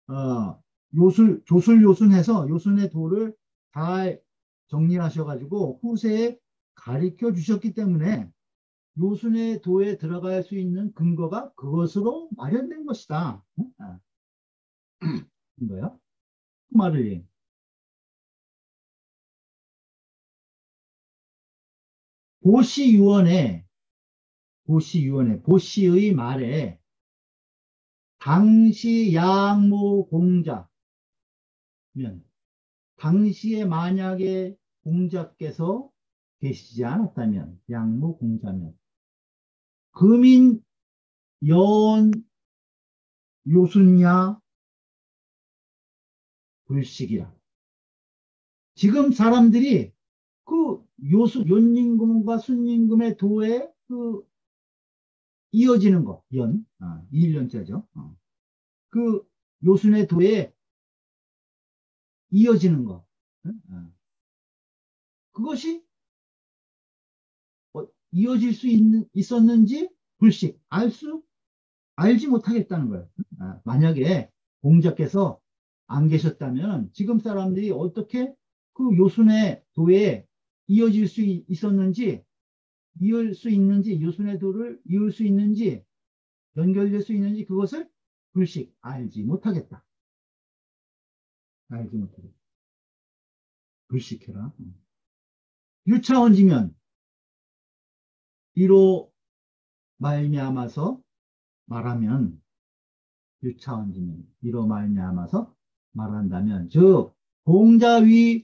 조술 요순해서 요순의 도를 잘 정리하셔가지고 후세에 가르쳐 주셨기 때문에 요순의 도에 들어갈 수 있는 근거가 그것으로 마련된 것이다. 응? 이거야. 그 말을 보시의 말에 당시 양모 공자면 당시에 만약에 공자께서 계시지 않았다면 양모 공자면 금인 연 요순야 불식이라 지금 사람들이 그 연임금과 순임금의 도에 그 이어지는 거, 일년째죠 그 요순의 도에 이어지는 거. 그것이 이어질 수 있었는지 불식, 알지 못하겠다는 거예요. 만약에 공자께서 안 계셨다면 지금 사람들이 어떻게 그 요순의 도에 이어질 수 있었는지, 요순의 도를 이을 수 있는지, 연결될 수 있는지 그것을 불식, 알지 못하겠다. 불식해라. 유차원지면 이로 말미암아서 말하면 유차원지면 이로 말미암아서 말한다면 즉 공자위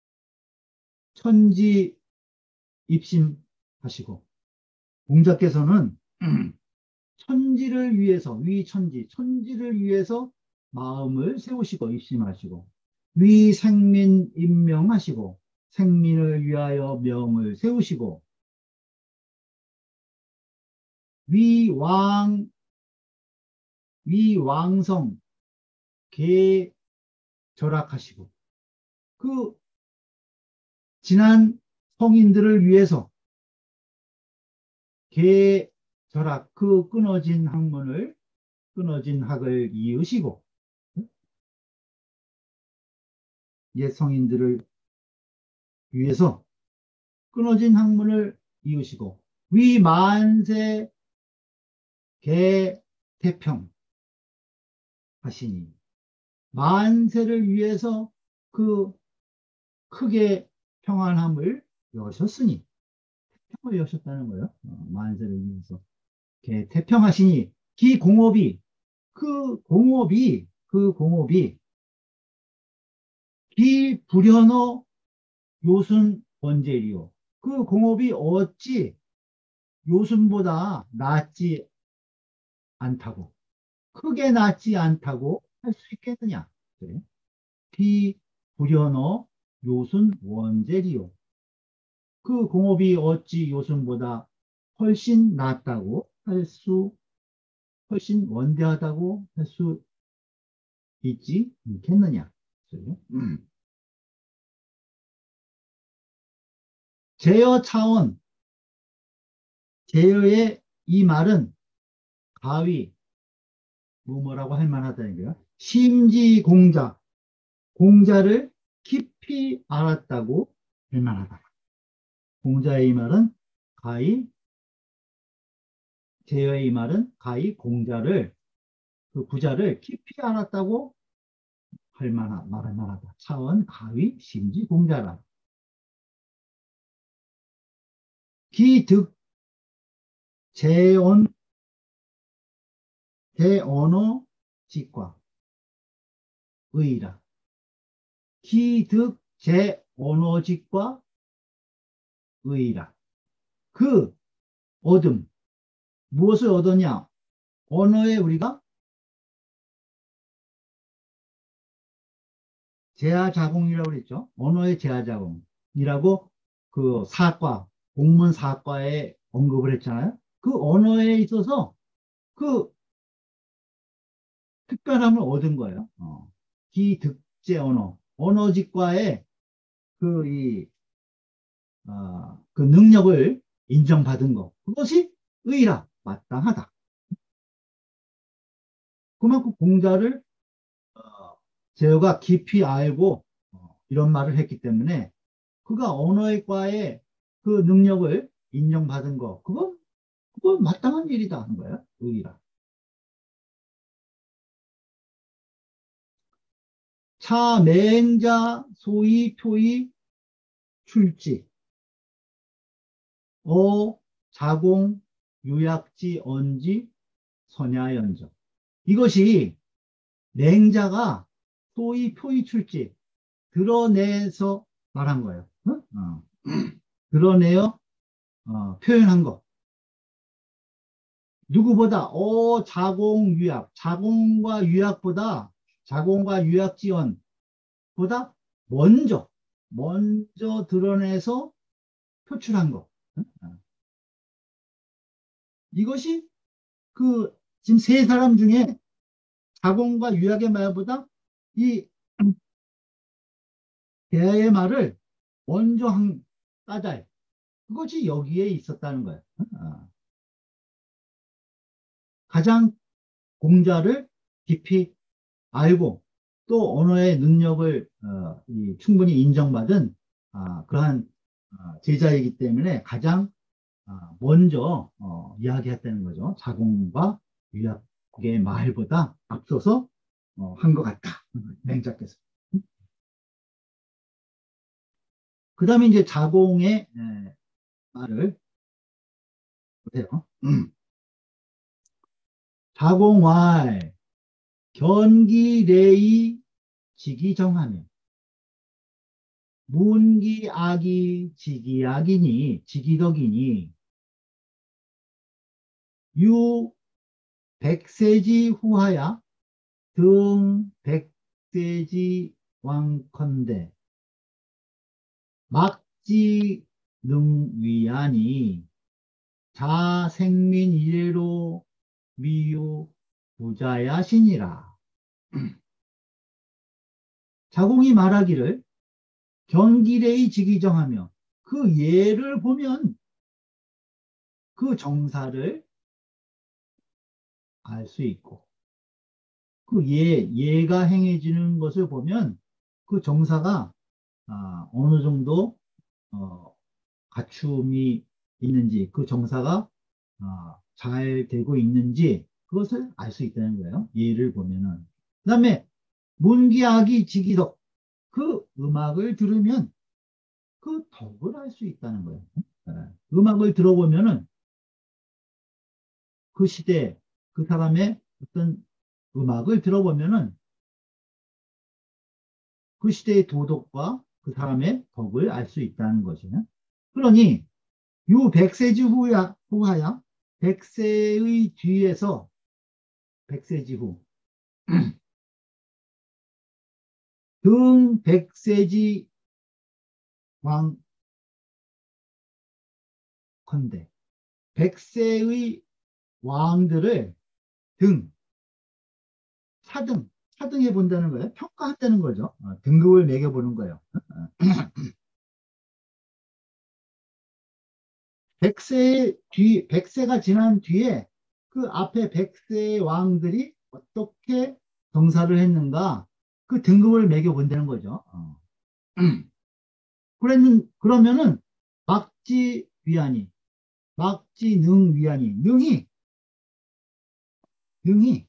천지 입심하시고 공자께서는 천지를 위해서 천지를 위해서 마음을 세우시고 입심하시고 위생민 임명하시고 생민을 위하여 명을 세우시고 위왕 위왕성 계절약하시고 그 지난 성인들을 위해서 계절약 그 끊어진 학을 이으시고 옛 성인들을 위해서 끊어진 학문을 이으시고 위만세 개태평 하시니 만세를 위해서 그 크게 평안함을 여셨으니 태평을 여셨다는 거예요. 만세를 위해서 개태평하시니 기공업이 그 공업이 기불현어 요순 원제리요. 그 공업이 어찌 요순보다 낫지 않다고 크게 낫지 않다고 할 수 있겠느냐. 그래. 비불현어 요순 원제리요. 그 공업이 어찌 요순보다 훨씬 낫다고 훨씬 원대하다고 할 수 있지 않겠느냐. 그래. 제어 차원, 제어의 이 말은 가위, 뭐라고 할 만하다는 거예요. 심지 공자를 깊이 알았다고 할 만하다. 공자의 이 말은 가히, 제어의 이 말은 가히 그 부자를 깊이 알았다고 말할 만하다. 차원, 가위, 심지, 공자라. 기득, 대언어, 직과, 의라. 기득, 제언어직과 의라. 그 얻음, 무엇을 얻었냐? 언어에 우리가 제하자공이라고 그랬죠. 언어의 제하자공이라고 그 공문 사과에 언급을 했잖아요. 그 언어에 있어서 그 특별함을 얻은 거예요. 기득제 언어직과의 그, 그 능력을 인정받은 거. 그것이 의라, 마땅하다. 그만큼 공자를 제어가 깊이 알고 이런 말을 했기 때문에 그가 언어과의 그 능력을 인정받은 거, 그건 마땅한 일이다 하는 거예요. 의라. 차맹자 소위 표의 출지 자공 유약지 언지 선야연적 이것이 맹자가 소위 표의 출지 드러내서 말한 거예요. 드러내어 표현한 거. 누구보다 자공과 유약지연보다 먼저 드러내서 표출한 거. 이것이 그 지금 세 사람 중에 자공과 유약의 말보다 이 대하의 말을 먼저 한 까닭 그것이 여기에 있었다는 거예요. 가장 공자를 깊이 알고 또 언어의 능력을 충분히 인정받은 그러한 제자이기 때문에 가장 먼저 이야기했다는 거죠. 자공과 유약의 말보다 앞서서 한 것 같다. 맹자께서. 그 다음에 이제 자공의 말을 보세요. 자공왈 견기래이 지기정하며 문기악이 지기덕이니 유 백세지 후하야 등 백세지 왕컨대 막지 능위하니 자생민 이래로 미유 부자야 신이라. 자공이 말하기를 경기래의 직이정하며 그 예를 보면 그 정사를 알 수 있고 그 예가 행해지는 것을 보면 그 정사가 어느 정도 갖춤이 있는지 그 정사가 잘 되고 있는지 그것을 알 수 있다는 거예요. 예를 보면은. 그 다음에 문기악이 지기덕 그 음악을 들으면 그 덕을 알 수 있다는 거예요. 음악을 들어보면은 그 시대 그 사람의 어떤 음악을 들어보면은 그 시대의 도덕과 그 사람의 덕을 알 수 있다는 것이요. 그러니 요 백세지 후하야 백세의 뒤에서 백세지 후 등 백세지 왕컨대 백세의 왕들을 등 차등해 본다는 거예요. 평가한다는 거죠. 등급을 매겨보는 거예요. 백세가 지난 뒤에 그 앞에 백세의 왕들이 어떻게 정사를 했는가 그 등급을 매겨본다는 거죠. 그러면은 막지 위안이 막지 능 위안이 능이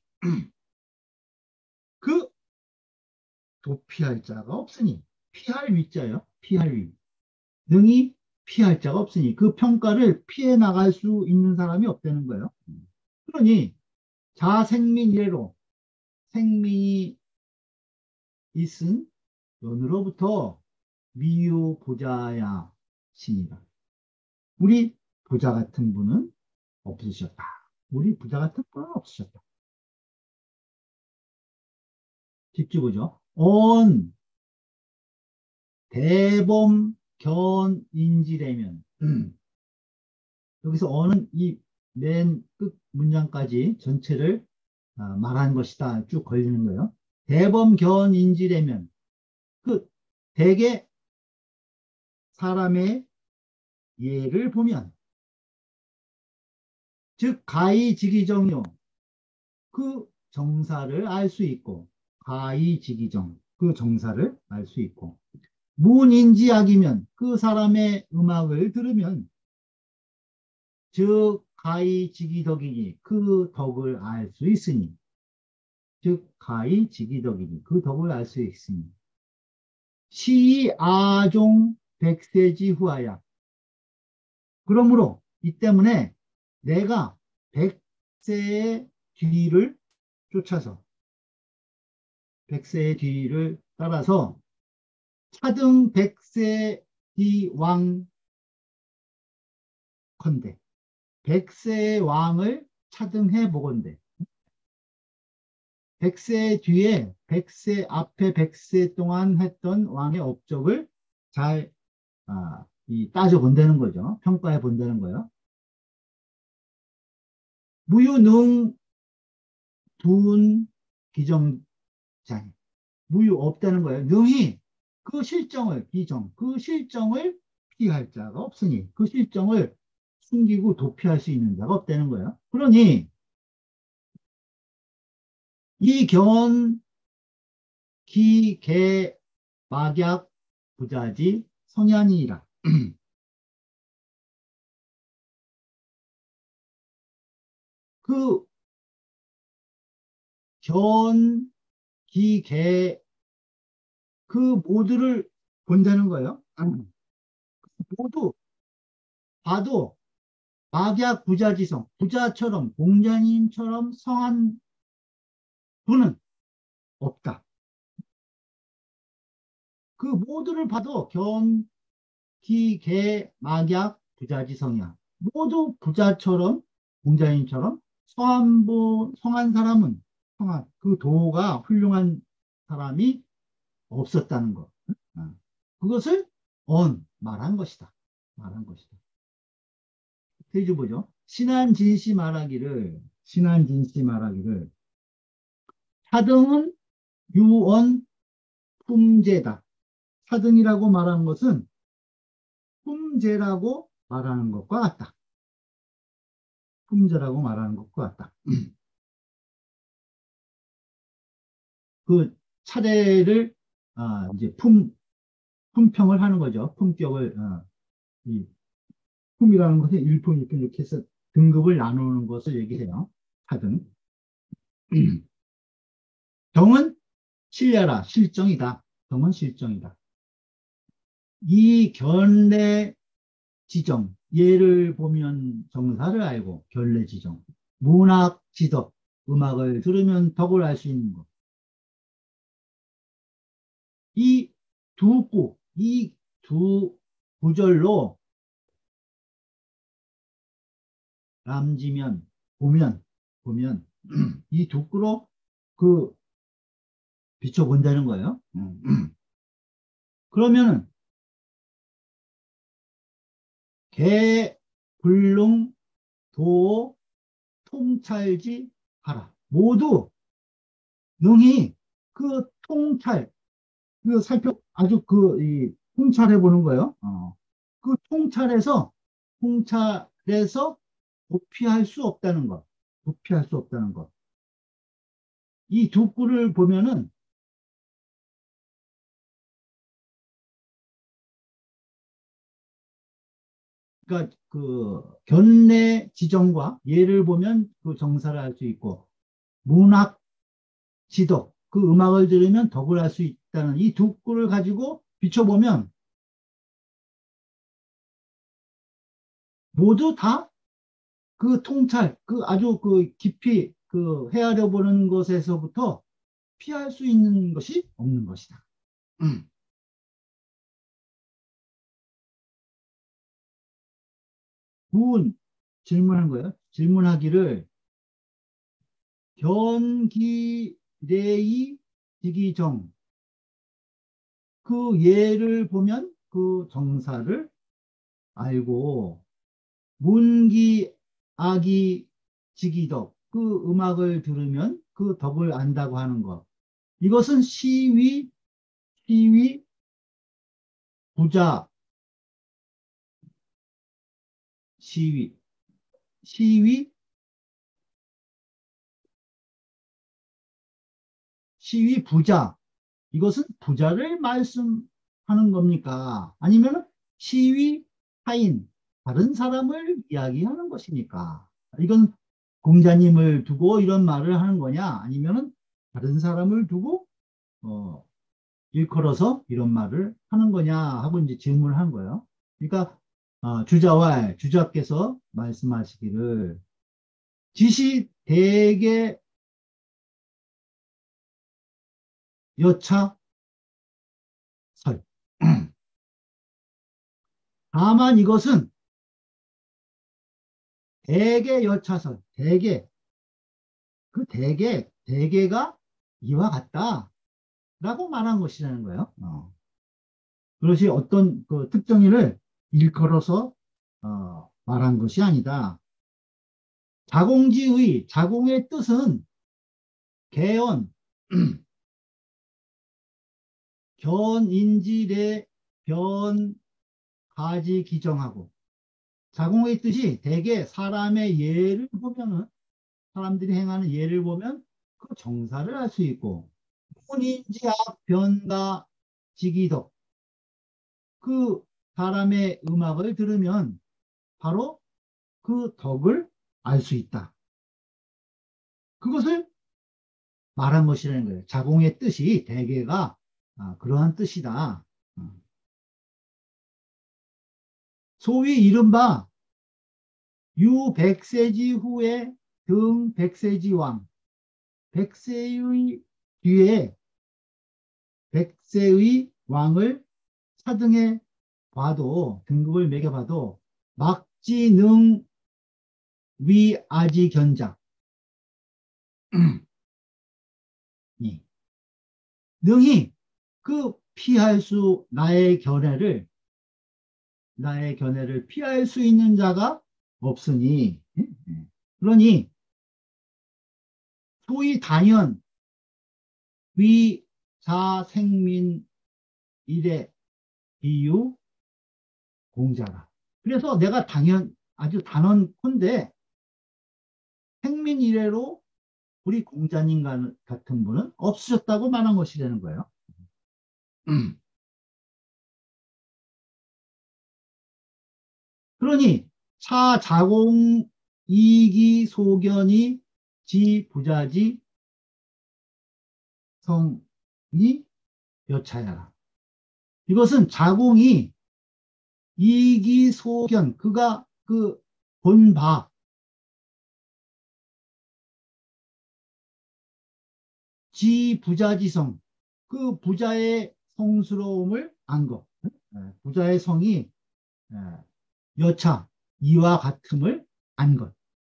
그 도피할 자가 없으니 피할 위자요. 피할 위 능이 피할 자가 없으니 그 평가를 피해 나갈 수 있는 사람이 없다는 거예요. 그러니 자생민 이래로 생민이 있은 연으로부터 미유 보자야 신이다. 우리 부자 같은 분은 없으셨다. 우리 부자 같은 분은 없으셨다. 집주부죠. 온 대범 견인지래면 여기서 어는 이 맨 끝 문장까지 전체를 말하는 것이다. 쭉 걸리는 거예요. 대범 견인지래면 그 대개 사람의 예를 보면 즉 가이직이정요 그 정사를 알 수 있고 가이직이정 그 정사를 알 수 있고 문인지학이면 그 사람의 음악을 들으면 즉 가이직이덕이니 그 덕을 알 수 있으니 즉 가이직이덕이니 그 덕을 알 수 있으니 시아종 백세지 후하야 그러므로 이 때문에 내가 백세의 뒤를 쫓아서 백세의 뒤를 따라서 차등 백세 이왕 컨대 백세의 왕을 차등해 보건대 백세 뒤에 백세 앞에 백세 동안 했던 왕의 업적을 잘 따져 본다는 거죠. 평가해 본다는 거예요. 무유능 둔 기정장 무유 없다는 거예요. 능이 그 실정을 기정 그 실정을 피할 자가 없으니 그 실정을 숨기고 도피할 수 있는 자가 없다는 거예요. 그러니 이견 기개 막약 부자지 성향이라 그 견, 기, 개, 그 모두를 본다는 거예요. 모두 봐도 막약 부자지성, 부자처럼 공자님처럼 성한 분은 없다. 그 모두를 봐도 견, 기, 개, 막약 부자지성이야. 모두 부자처럼 공자님처럼 성한 사람은 성한 그 도가 훌륭한 사람이 없었다는 것. 그것을 말한 것이다. 말한 것이다. 페이지 보죠. 신한진씨 말하기를 사등은 유언 품제다. 사등이라고 말하는 것은 품제라고 말하는 것과 같다. 품제라고 말하는 것과 같다. 그 차례를 이제 품평을 하는 거죠. 품격을 이 품이라는 것은 일품, 이품 이렇게 해서 등급을 나누는 것을 얘기해요. 하등. 정은 실려라. 실정이다. 정은 실정이다. 이 견례 지정, 예를 보면 정사를 알고 견례 지정, 문학 지덕, 음악을 들으면 덕을 알 수 있는 것. 이 이 두 구절로 남지면 보면 이 두 구로 그 비춰본다는 거예요. 그러면은 개, 불능, 도, 통찰지 하라. 모두 능히 그 통찰, 그 아주 이 통찰해 보는 거예요. 그 통찰에서 도피할 수 없다는 것. 도피할 수 없다는 것. 이 두 구를 보면은, 그러니까 그 견내 지정과 예를 보면 그 정사를 할 수 있고, 문학 지덕, 그 음악을 들으면 덕을 할 수 있다는 이 두 구를 가지고 비춰보면 모두 다 그 통찰, 그 아주 그 깊이 그 헤아려 보는 것에서부터 피할 수 있는 것이 없는 것이다. 구은 질문한 거예요. 질문하기를 견기래의 지기정, 그 예를 보면 그 정사를 알고 문기악이 지기덕, 그 음악을 들으면 그 덕을 안다고 하는 것. 이것은 시위 부자, 시위 시위 시위 부자, 이것은 부자를 말씀하는 겁니까? 아니면 시위 하인, 다른 사람을 이야기하는 것입니까? 이건 공자님을 두고 이런 말을 하는 거냐? 아니면 다른 사람을 두고 어, 일컬어서 이런 말을 하는 거냐 하고 이제 질문을 한 거예요. 그러니까 주자께서 말씀하시기를 지시 대개 여차 설. 다만 이것은 대개 여차설, 대개가 이와 같다라고 말한 것이라는 거예요. 그것이 어떤 그 특정인을 일컬어서 말한 것이 아니다. 자공의 뜻은 개언, 견인지례, 변, 가지, 기정하고, 자공의 뜻이 대개 사람들이 행하는 예를 보면 그 정사를 할 수 있고, 혼인지악, 변가, 지기덕, 그 사람의 음악을 들으면 바로 그 덕을 알 수 있다. 그것을 말한 것이라는 거예요. 자공의 뜻이 대개가 그러한 뜻이다. 소위 이른바 유백세지 후에 등 백세지왕, 백세의 뒤에 백세의 왕을 차등해 봐도, 등급을 매겨봐도 막지능 위아지 견작, 능히 그 피할 수 나의 견해를 나의 견해를 피할 수 있는 자가 없으니. 그러니 소위 단연 위자생민 일의 비유 공자라. 그래서 내가 아주 단언컨대 생민 이래로 우리 공자님 같은 분은 없으셨다고 말한 것이라는 거예요. 그러니 차자공 이기소견이 지부자지 성이 여차야라. 이것은 자공이 이기소견, 그가 그 본바 지부자지성, 그 부자의 성스러움을 안 것. 부자의 성이 여차, 이와 같음을 안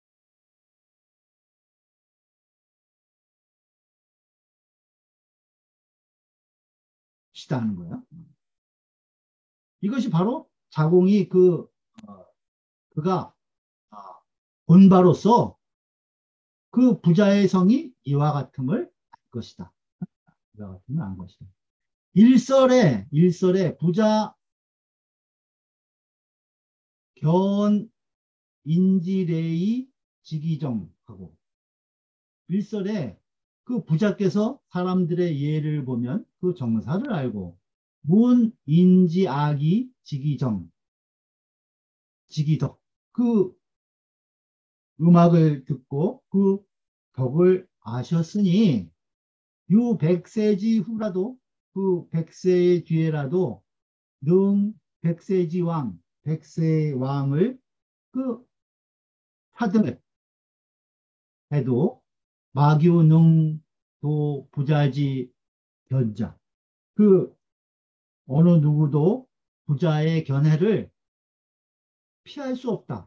것이다는 거예요. 이것이 바로 자공이 그가 본바로서 그 부자의 성이 이와 같음을 알 것이다. 이와 같음을 안 것이다. 일설에 부자 견 인지레이 지기정하고, 일설에 그 부자께서 사람들의 예를 보면 그 정사를 알고 문 인지악이 지기정 지기덕, 그 음악을 듣고 그 덕을 아셨으니 유 백세지 후라도, 그 백세의 뒤에라도 능 백세지 왕, 백세 왕을 그 하등을 해도 마규능 도 부자지 견자, 그 어느 누구도 부자의 견해를 피할 수 없다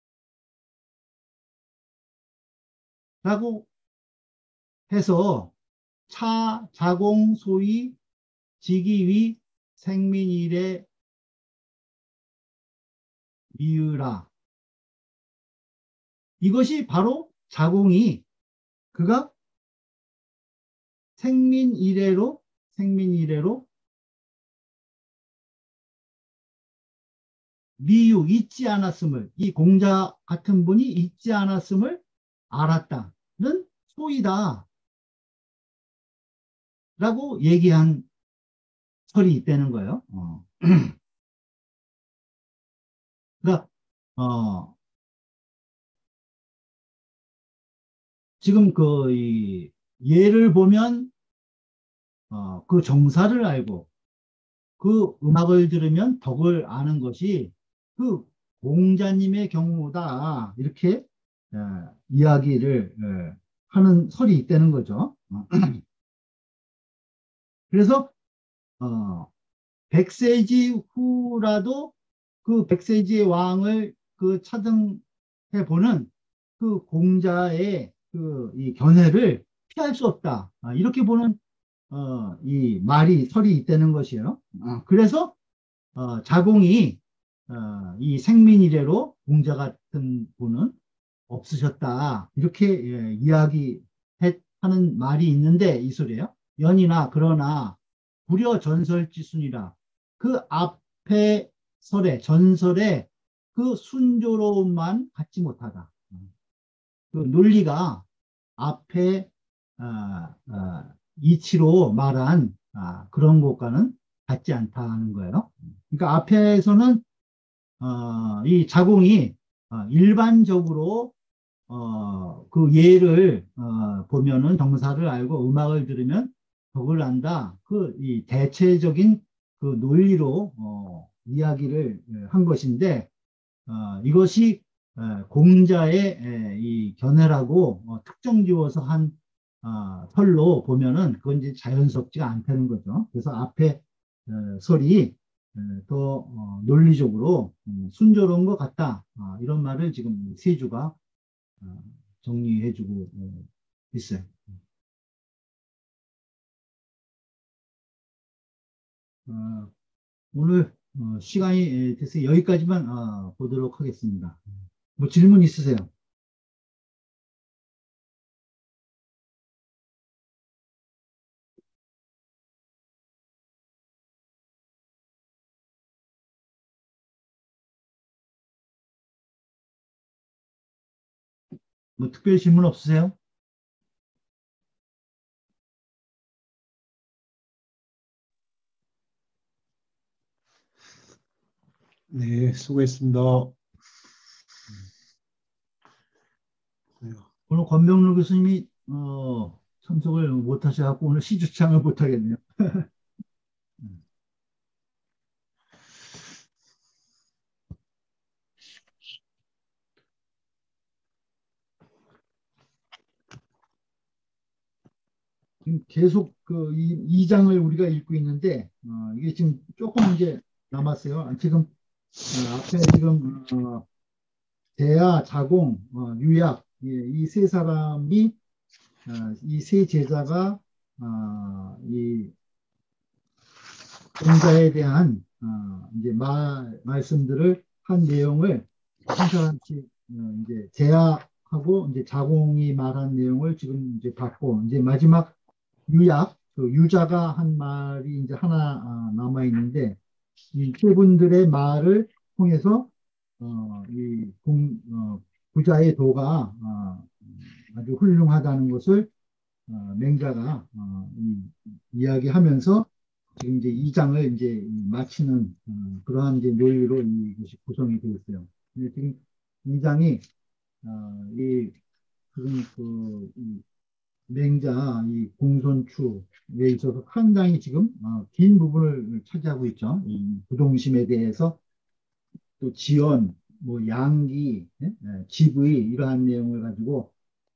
라고 해서 차 자공 소위 지기위 생민일의 미유라. 이것이 바로 자공이 그가 생민이래로 미유 잊지 않았음을, 이 공자 같은 분이 잊지 않았음을 알았다는 소이다 라고 얘기한 설이 있다는 거예요. 그러니까 지금 이 예를 보면 그 정사를 알고 그 음악을 들으면 덕을 아는 것이 그 공자님의 경우다, 이렇게 이야기를 하는 설이 있다는 거죠. 그래서 백세지 후라도 그 백세지의 왕을 그 차등해 보는 그 공자의 이 견해를 피할 수 없다, 이렇게 보는 이 설이 있다는 것이에요. 그래서 자공이 이 생민이래로 공자 같은 분은 없으셨다, 이렇게 이야기하는 말이 있는데, 이 소리예요. 연이나 그러나 불여 전설지순이라. 그 앞에 전설에 그 순조로움만 갖지 못하다. 그 논리가 앞에 이치로 말한 그런 것과는 같지 않다는 거예요. 그러니까 앞에서는 이 자공이 일반적으로 그 예를 보면은 정사를 알고 음악을 들으면 덕을 안다, 그 이 대체적인 그 논리로 이야기를 한 것인데, 이것이 공자의 이 견해라고 특정 지어서 한 설로 보면은 그건 이제 자연스럽지가 않다는 거죠. 그래서 앞에 설이 더 논리적으로 순조로운 것 같다, 이런 말을 지금 세주가 정리해주고 있어요. 어, 오늘 시간이 돼서 여기까지만 보도록 하겠습니다. 뭐 질문 있으세요? 뭐 특별 질문 없으세요? 네, 수고했습니다. 네, 오늘 권병루 교수님이 참석을 못 하셔갖고 오늘 시주창을 못 하겠네요. 지금 계속 그 이 장을 우리가 읽고 있는데 이게 지금 조금 이제 남았어요. 지금 앞에 지금 대야, 자공, 유약 이 세 사람이 이 세 제자가 이 공자에 대한 이제 말씀들을 한 내용을 한 사람씩 이제 제약하고 이제 자공이 말한 내용을 지금 이제 받고 이제 마지막 유약 그 유자가 한 말이 이제 하나 남아 있는데 이 세 분들의 말을 통해서 부자의 도가 아주 훌륭하다는 것을 맹자가 이야기하면서 지금 이제 이 장을 이제 마치는 그러한 이제 논리로 이것이 구성이 되어 있어요. 근데 지금 이 장이 이 지금 이 맹자 이 공손추에 있어서 상당히 지금 긴 부분을 차지하고 있죠. 이 부동심에 대해서 또 지연, 뭐 양기, 지의 이러한 내용을 가지고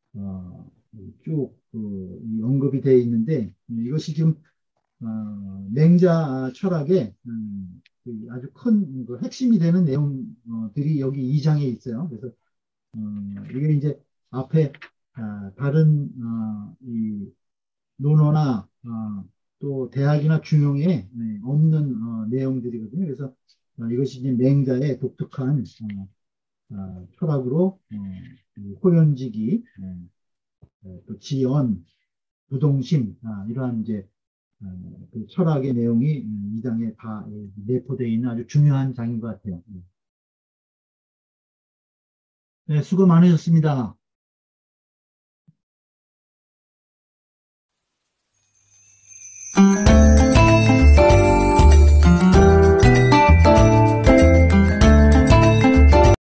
쭉이 언급이 되어 있는데 이것이 지금 맹자 철학의 그 아주 큰그 핵심이 되는 내용들이 여기 이 장에 있어요. 그래서 이게 이제 앞에 다른 이 논어나 또 대학이나 중용에 없는 내용들이거든요. 그래서 이것이 이제 맹자의 독특한 철학으로 이 호연지기, 또 지연, 부동심 이러한 이제 그 철학의 내용이 이 장에 다 내포되어 있는 아주 중요한 장인 것 같아요. 네, 수고 많으셨습니다.